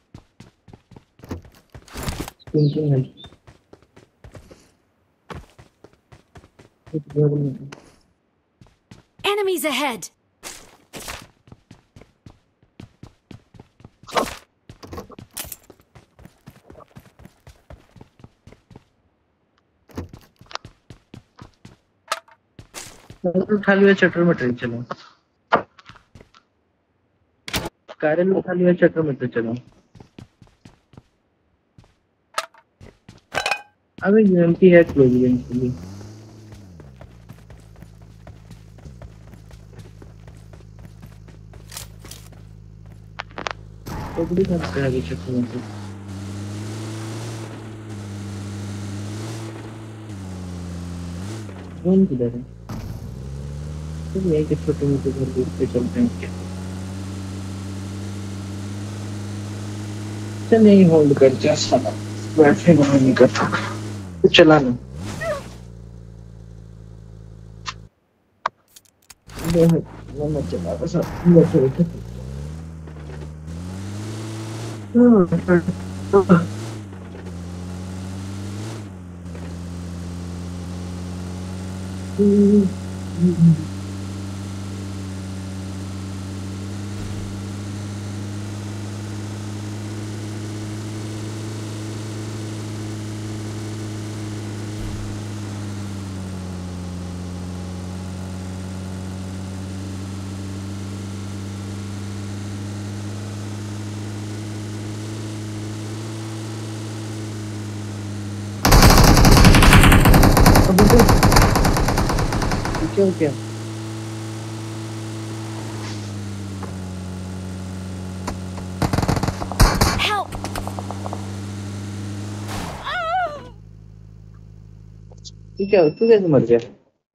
Enemies ahead! उठा लिया चटर मटर चलो। कार्य उठा लिया चटर मटर चलो। अबे यूएमपी है क्लोज रेंज के लिए। तो बड़ी बात कर रही चटर मटर। कौन किधर है? तो यही के छोटे मोटे घर दूर पे चलते हैं क्या? चल यही होल्ड कर जा साला। बैठे वहाँ नहीं करता तो चला ना। वो मत चला बस बैठे बैठे। क्या हो गया? तू क्या तू कैसे मर गया?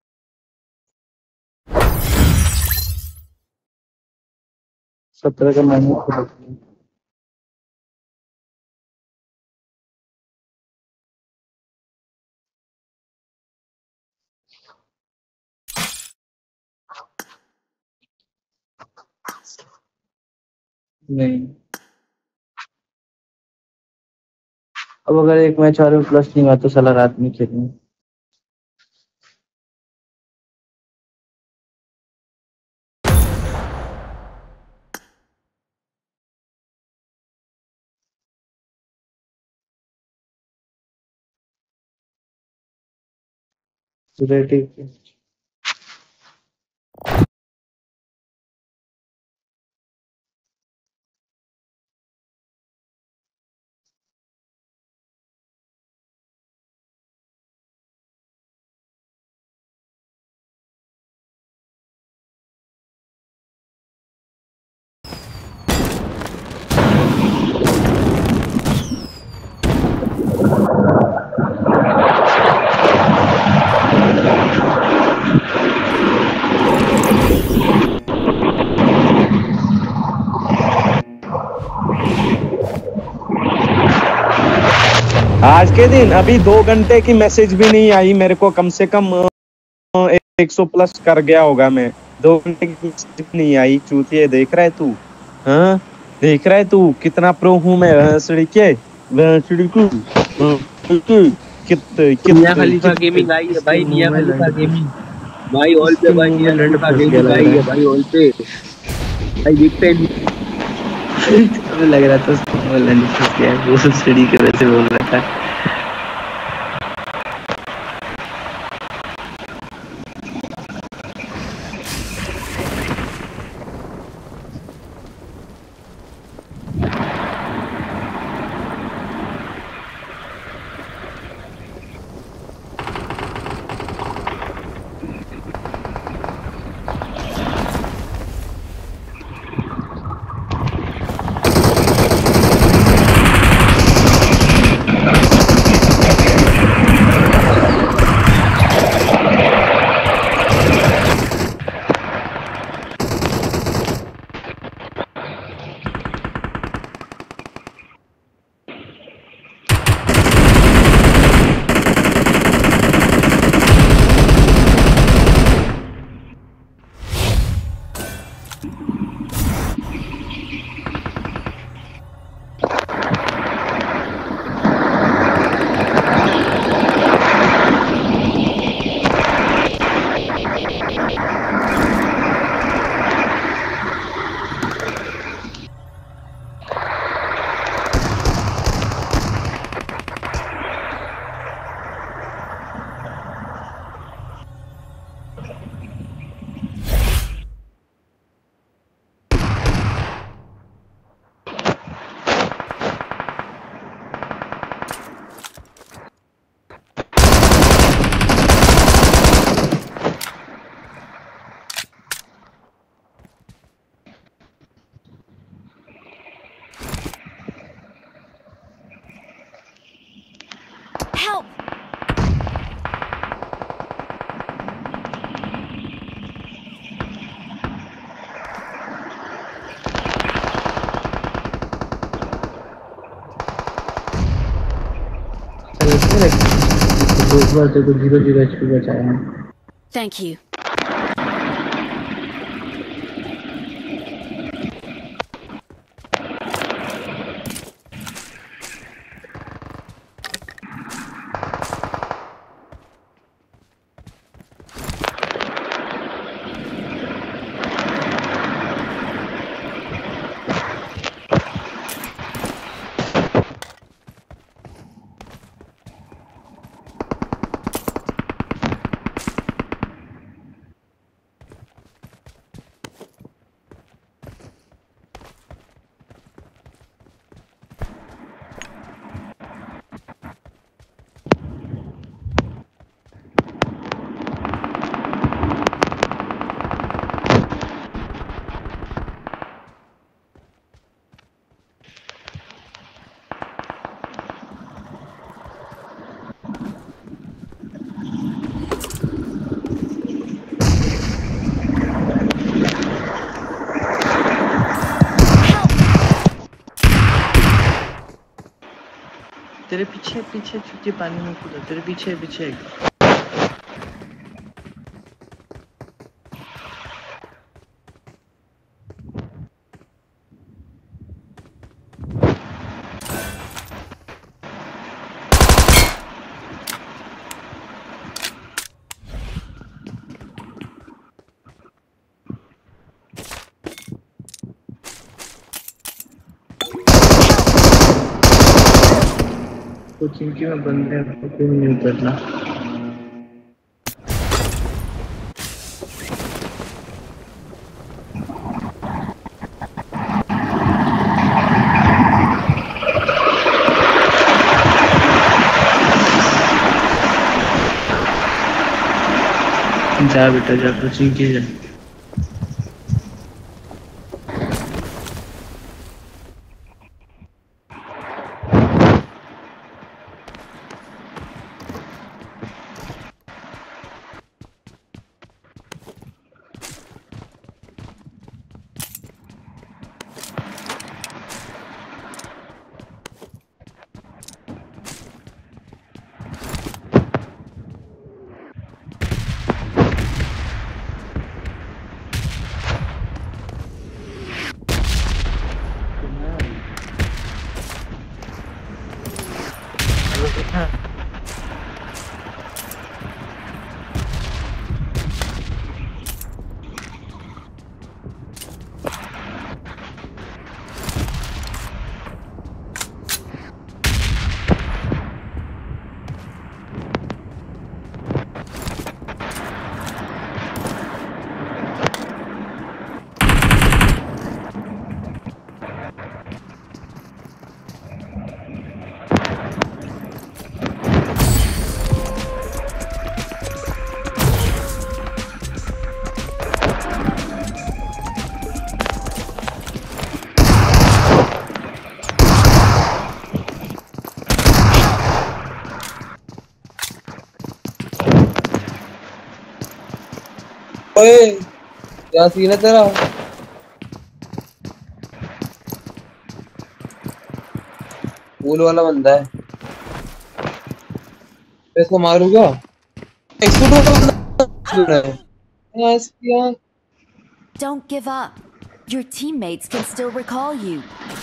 सत्रह का माइनस नहीं। अब अगर एक मैच और प्लस नहीं हुआ तो साला रात में खेलूंगा। ठीक है। आज के दिन अभी दो घंटे की मैसेज भी नहीं आई मेरे को, कम से कम एक सौ प्लस कर गया होगा मैं। दो घंटे की मैसेज नहीं आई चूतिए। देख रहा है तू? हाँ देख रहा है तू कितना प्रो हूँ मैं? भैंसड़ी के भैंसड़ी को कित कित मियां खलीफा गेमिंग आई है भाई। मियां खलीफा गेमिंग भाई ऑल पे भाई। मियां खलीफा गेमिंग आई है भाई ऑल पे भाई। Big fan. लग रहा था वो सीढ़ी के वैसे बोल रहा था। Help! दो बार देखो जीरो जीरो एचपी बचाया है। Thank you. तेरे पीछे पीछे छुट्टी पानी में कूदा तेरे पीछे पीछे कोचिंग की में बंद है कोई नहीं उतरना जा बेटा जा कोचिंग की जा ओए क्या सीन है तेरा फूल वाला बंदा है इसको मारूंगा Don't give up. Your teammates can still recall you.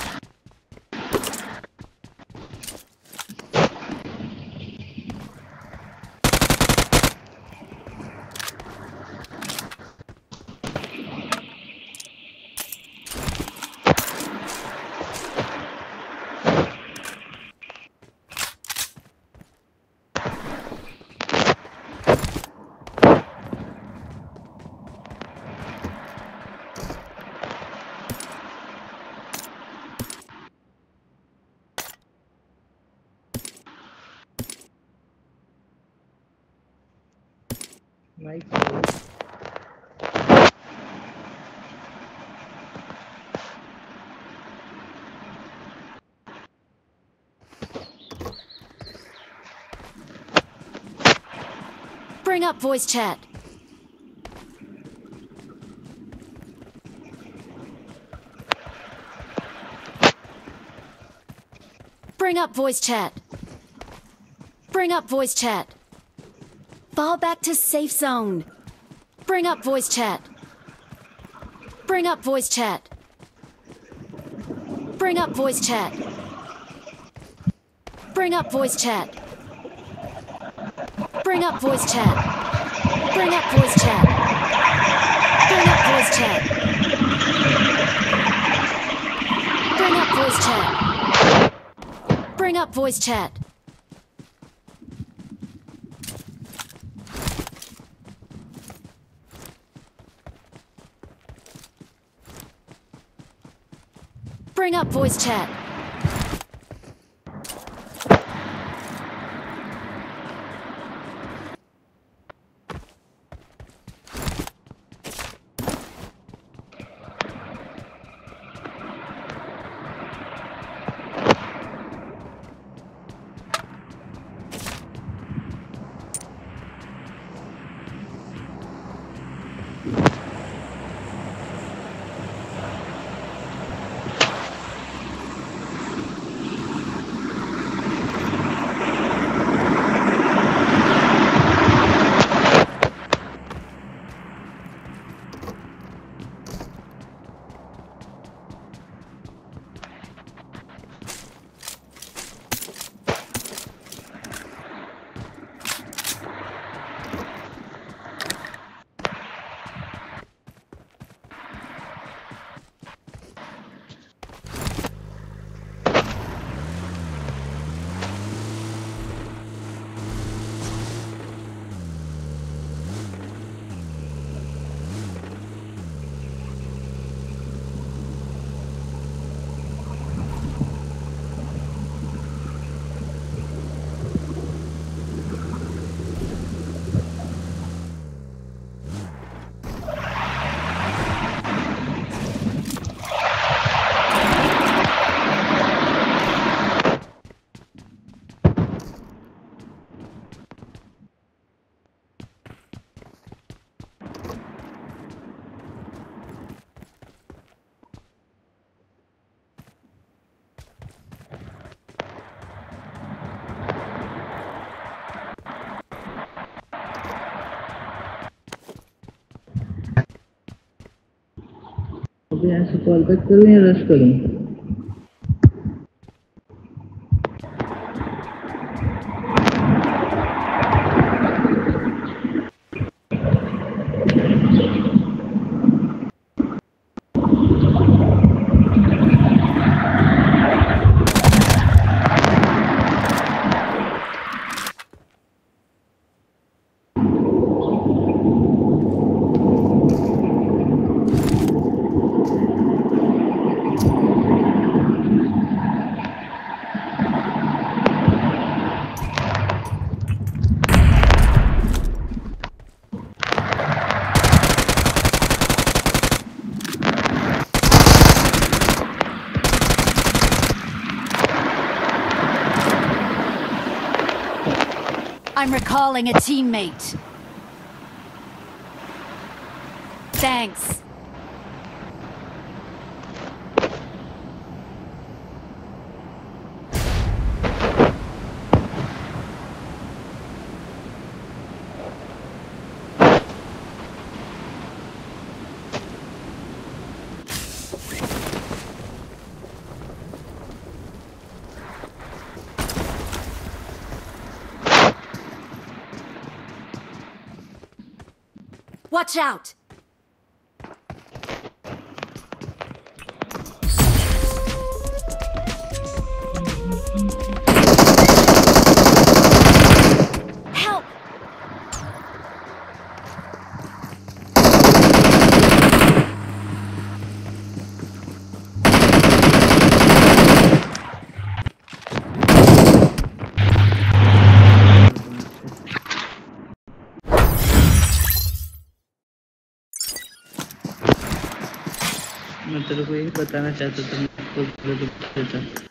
Bring up voice chat. Bring up voice chat. Bring up voice chat. Fall back to safe zone. Bring up voice chat. Bring up voice chat. Bring up voice chat. Bring up voice chat. Bring up voice chat. Bring up voice chat. Bring up voice chat. Bring up voice chat. Bring up voice chat. Bring up voice chat. तो यहाँ से call back करूँ या rush करूँ? I'm recalling a teammate. Thanks. Watch out! Help! मैं तेरे को यही बताना चाहता था, मैं खुद देता।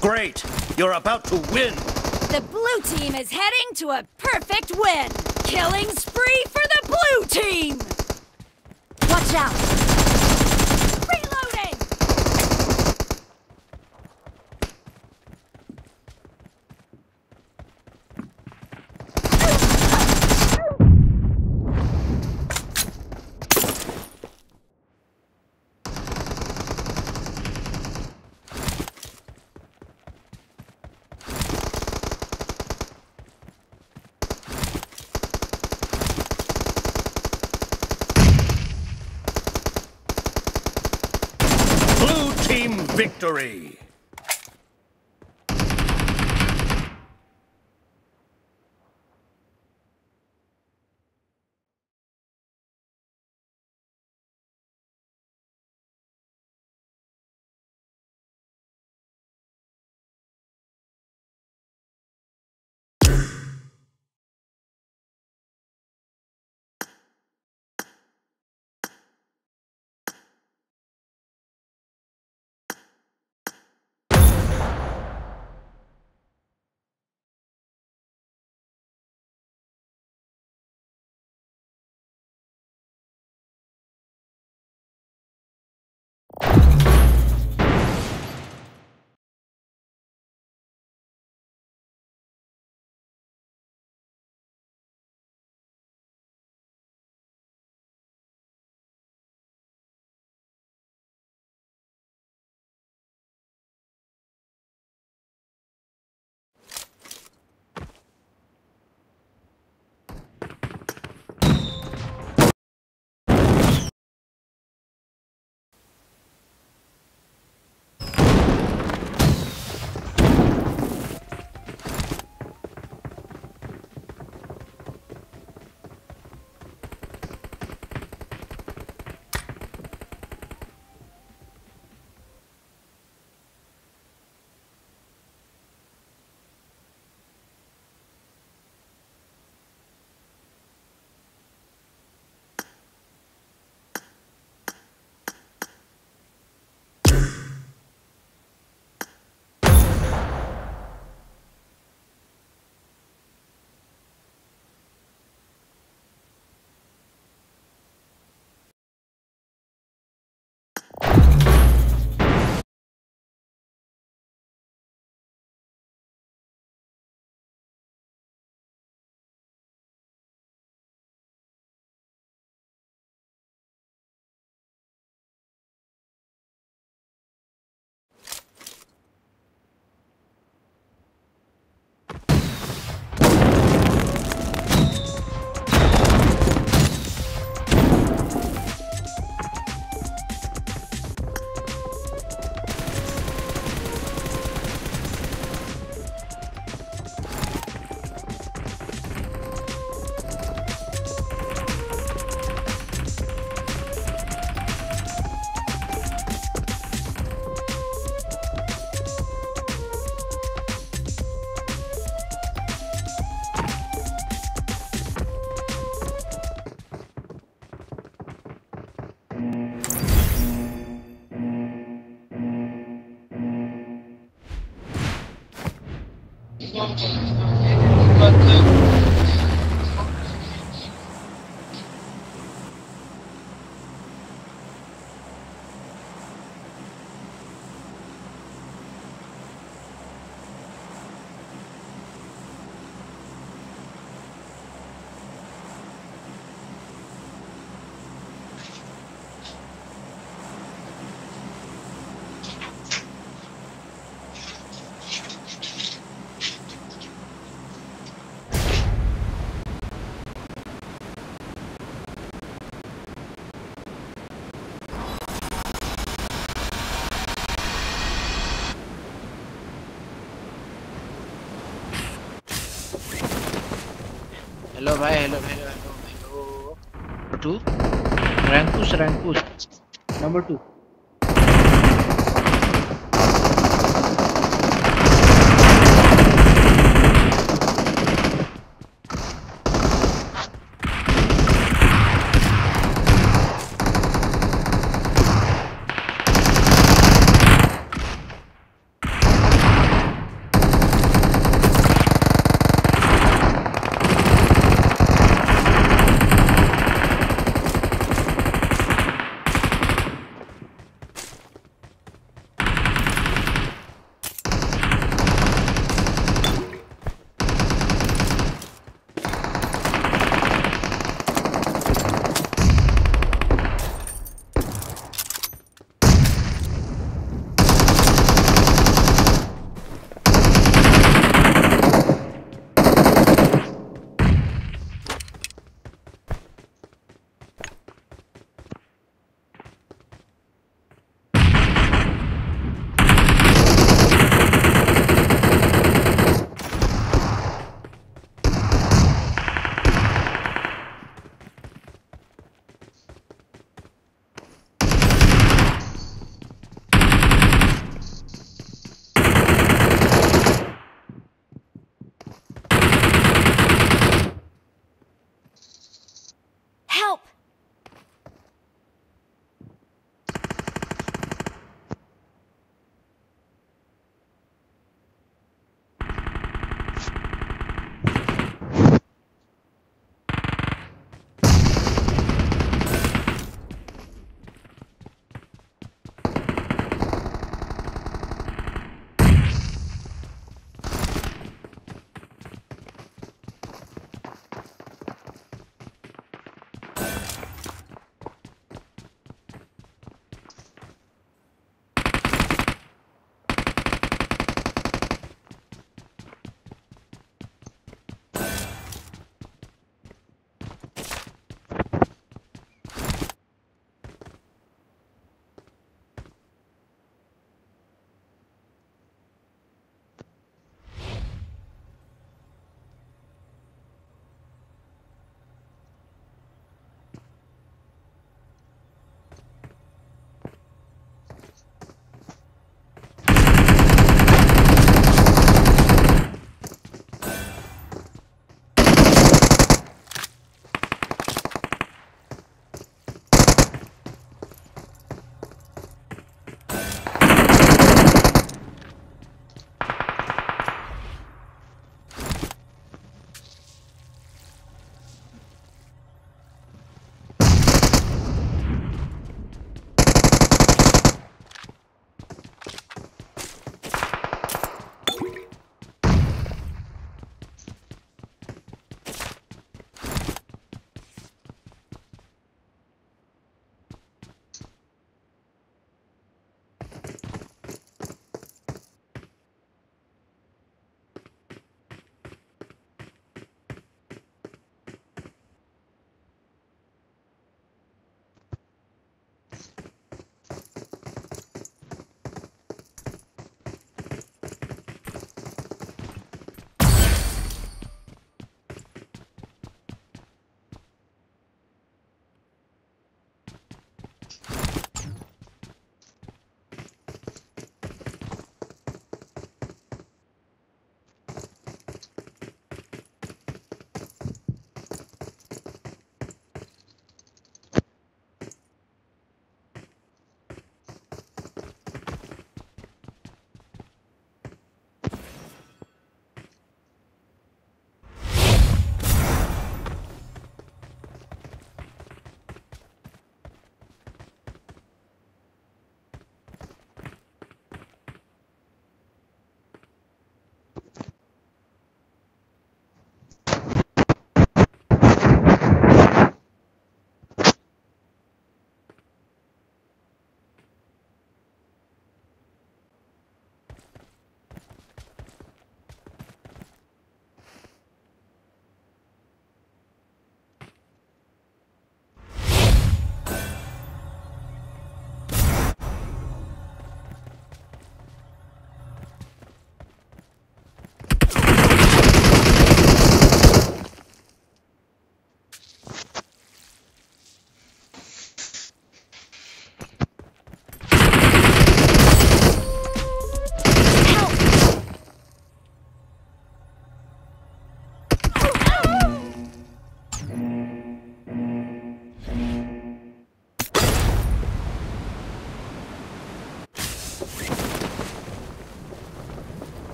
Great! You're about to win! The blue team is heading to a perfect win! Killing spree for the blue team! Watch out! Reloading! Blue team victory! Hello bhai, hello, hello, hello, hello. Number two. Rank push, rank push. Number two.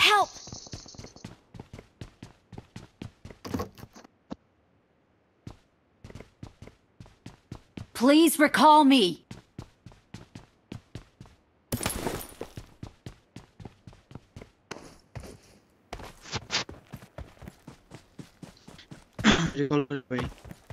Help! Please recall me. Recall कर भाई।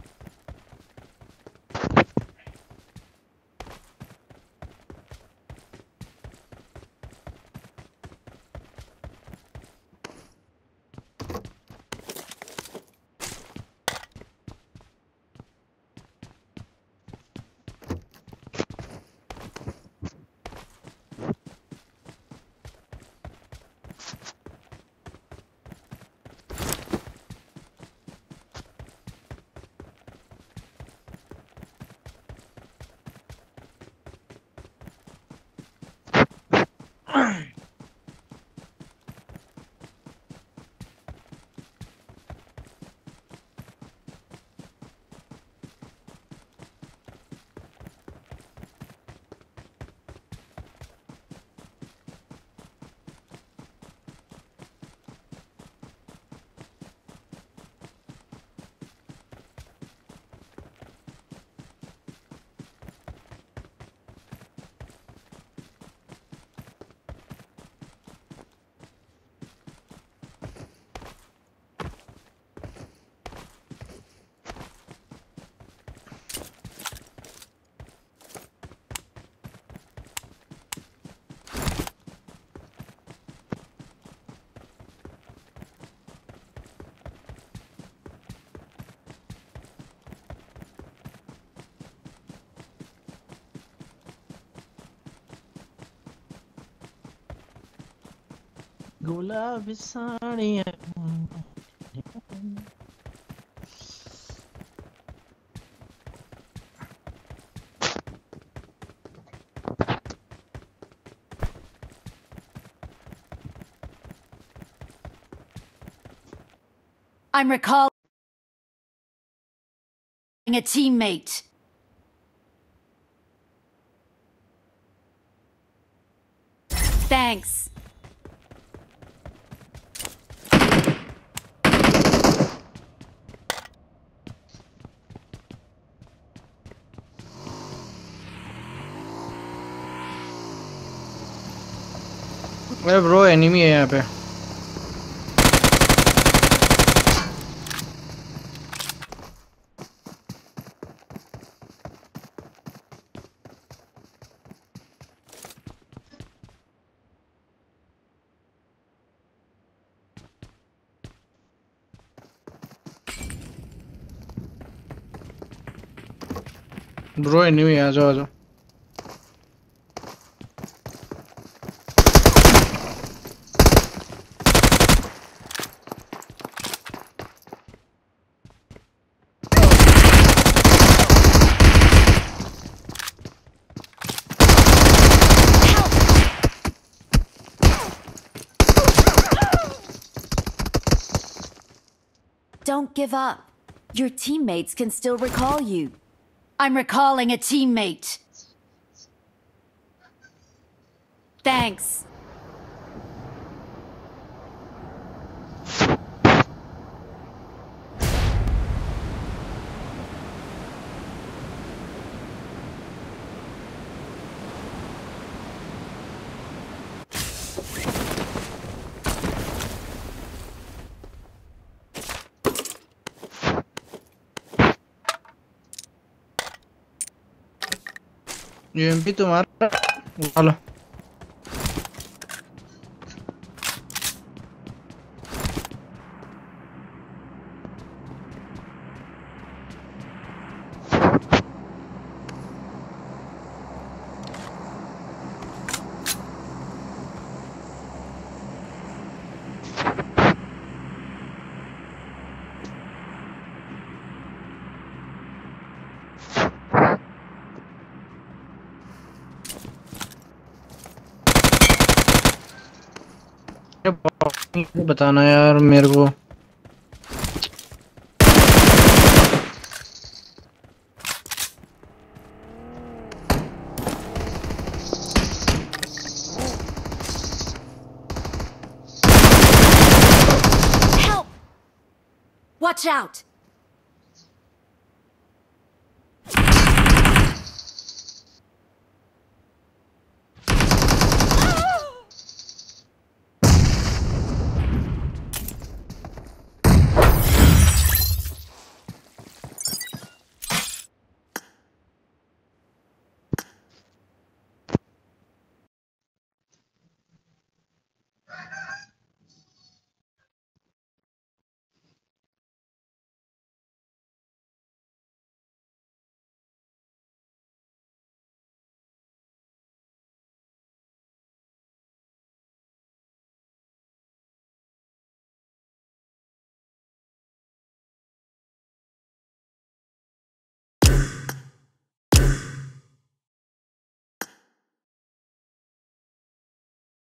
गुलाबी साड़ियाँ। I'm recalling a teammate. Thanks. अरे bro enemy है यहाँ पे। Bro enemy आ जाओ आ जाओ। Don't give up. Your teammates can still recall you. I'm recalling a teammate. Thanks. UMP तुम्हारा उठा बताना यार मेरे को। Watch out!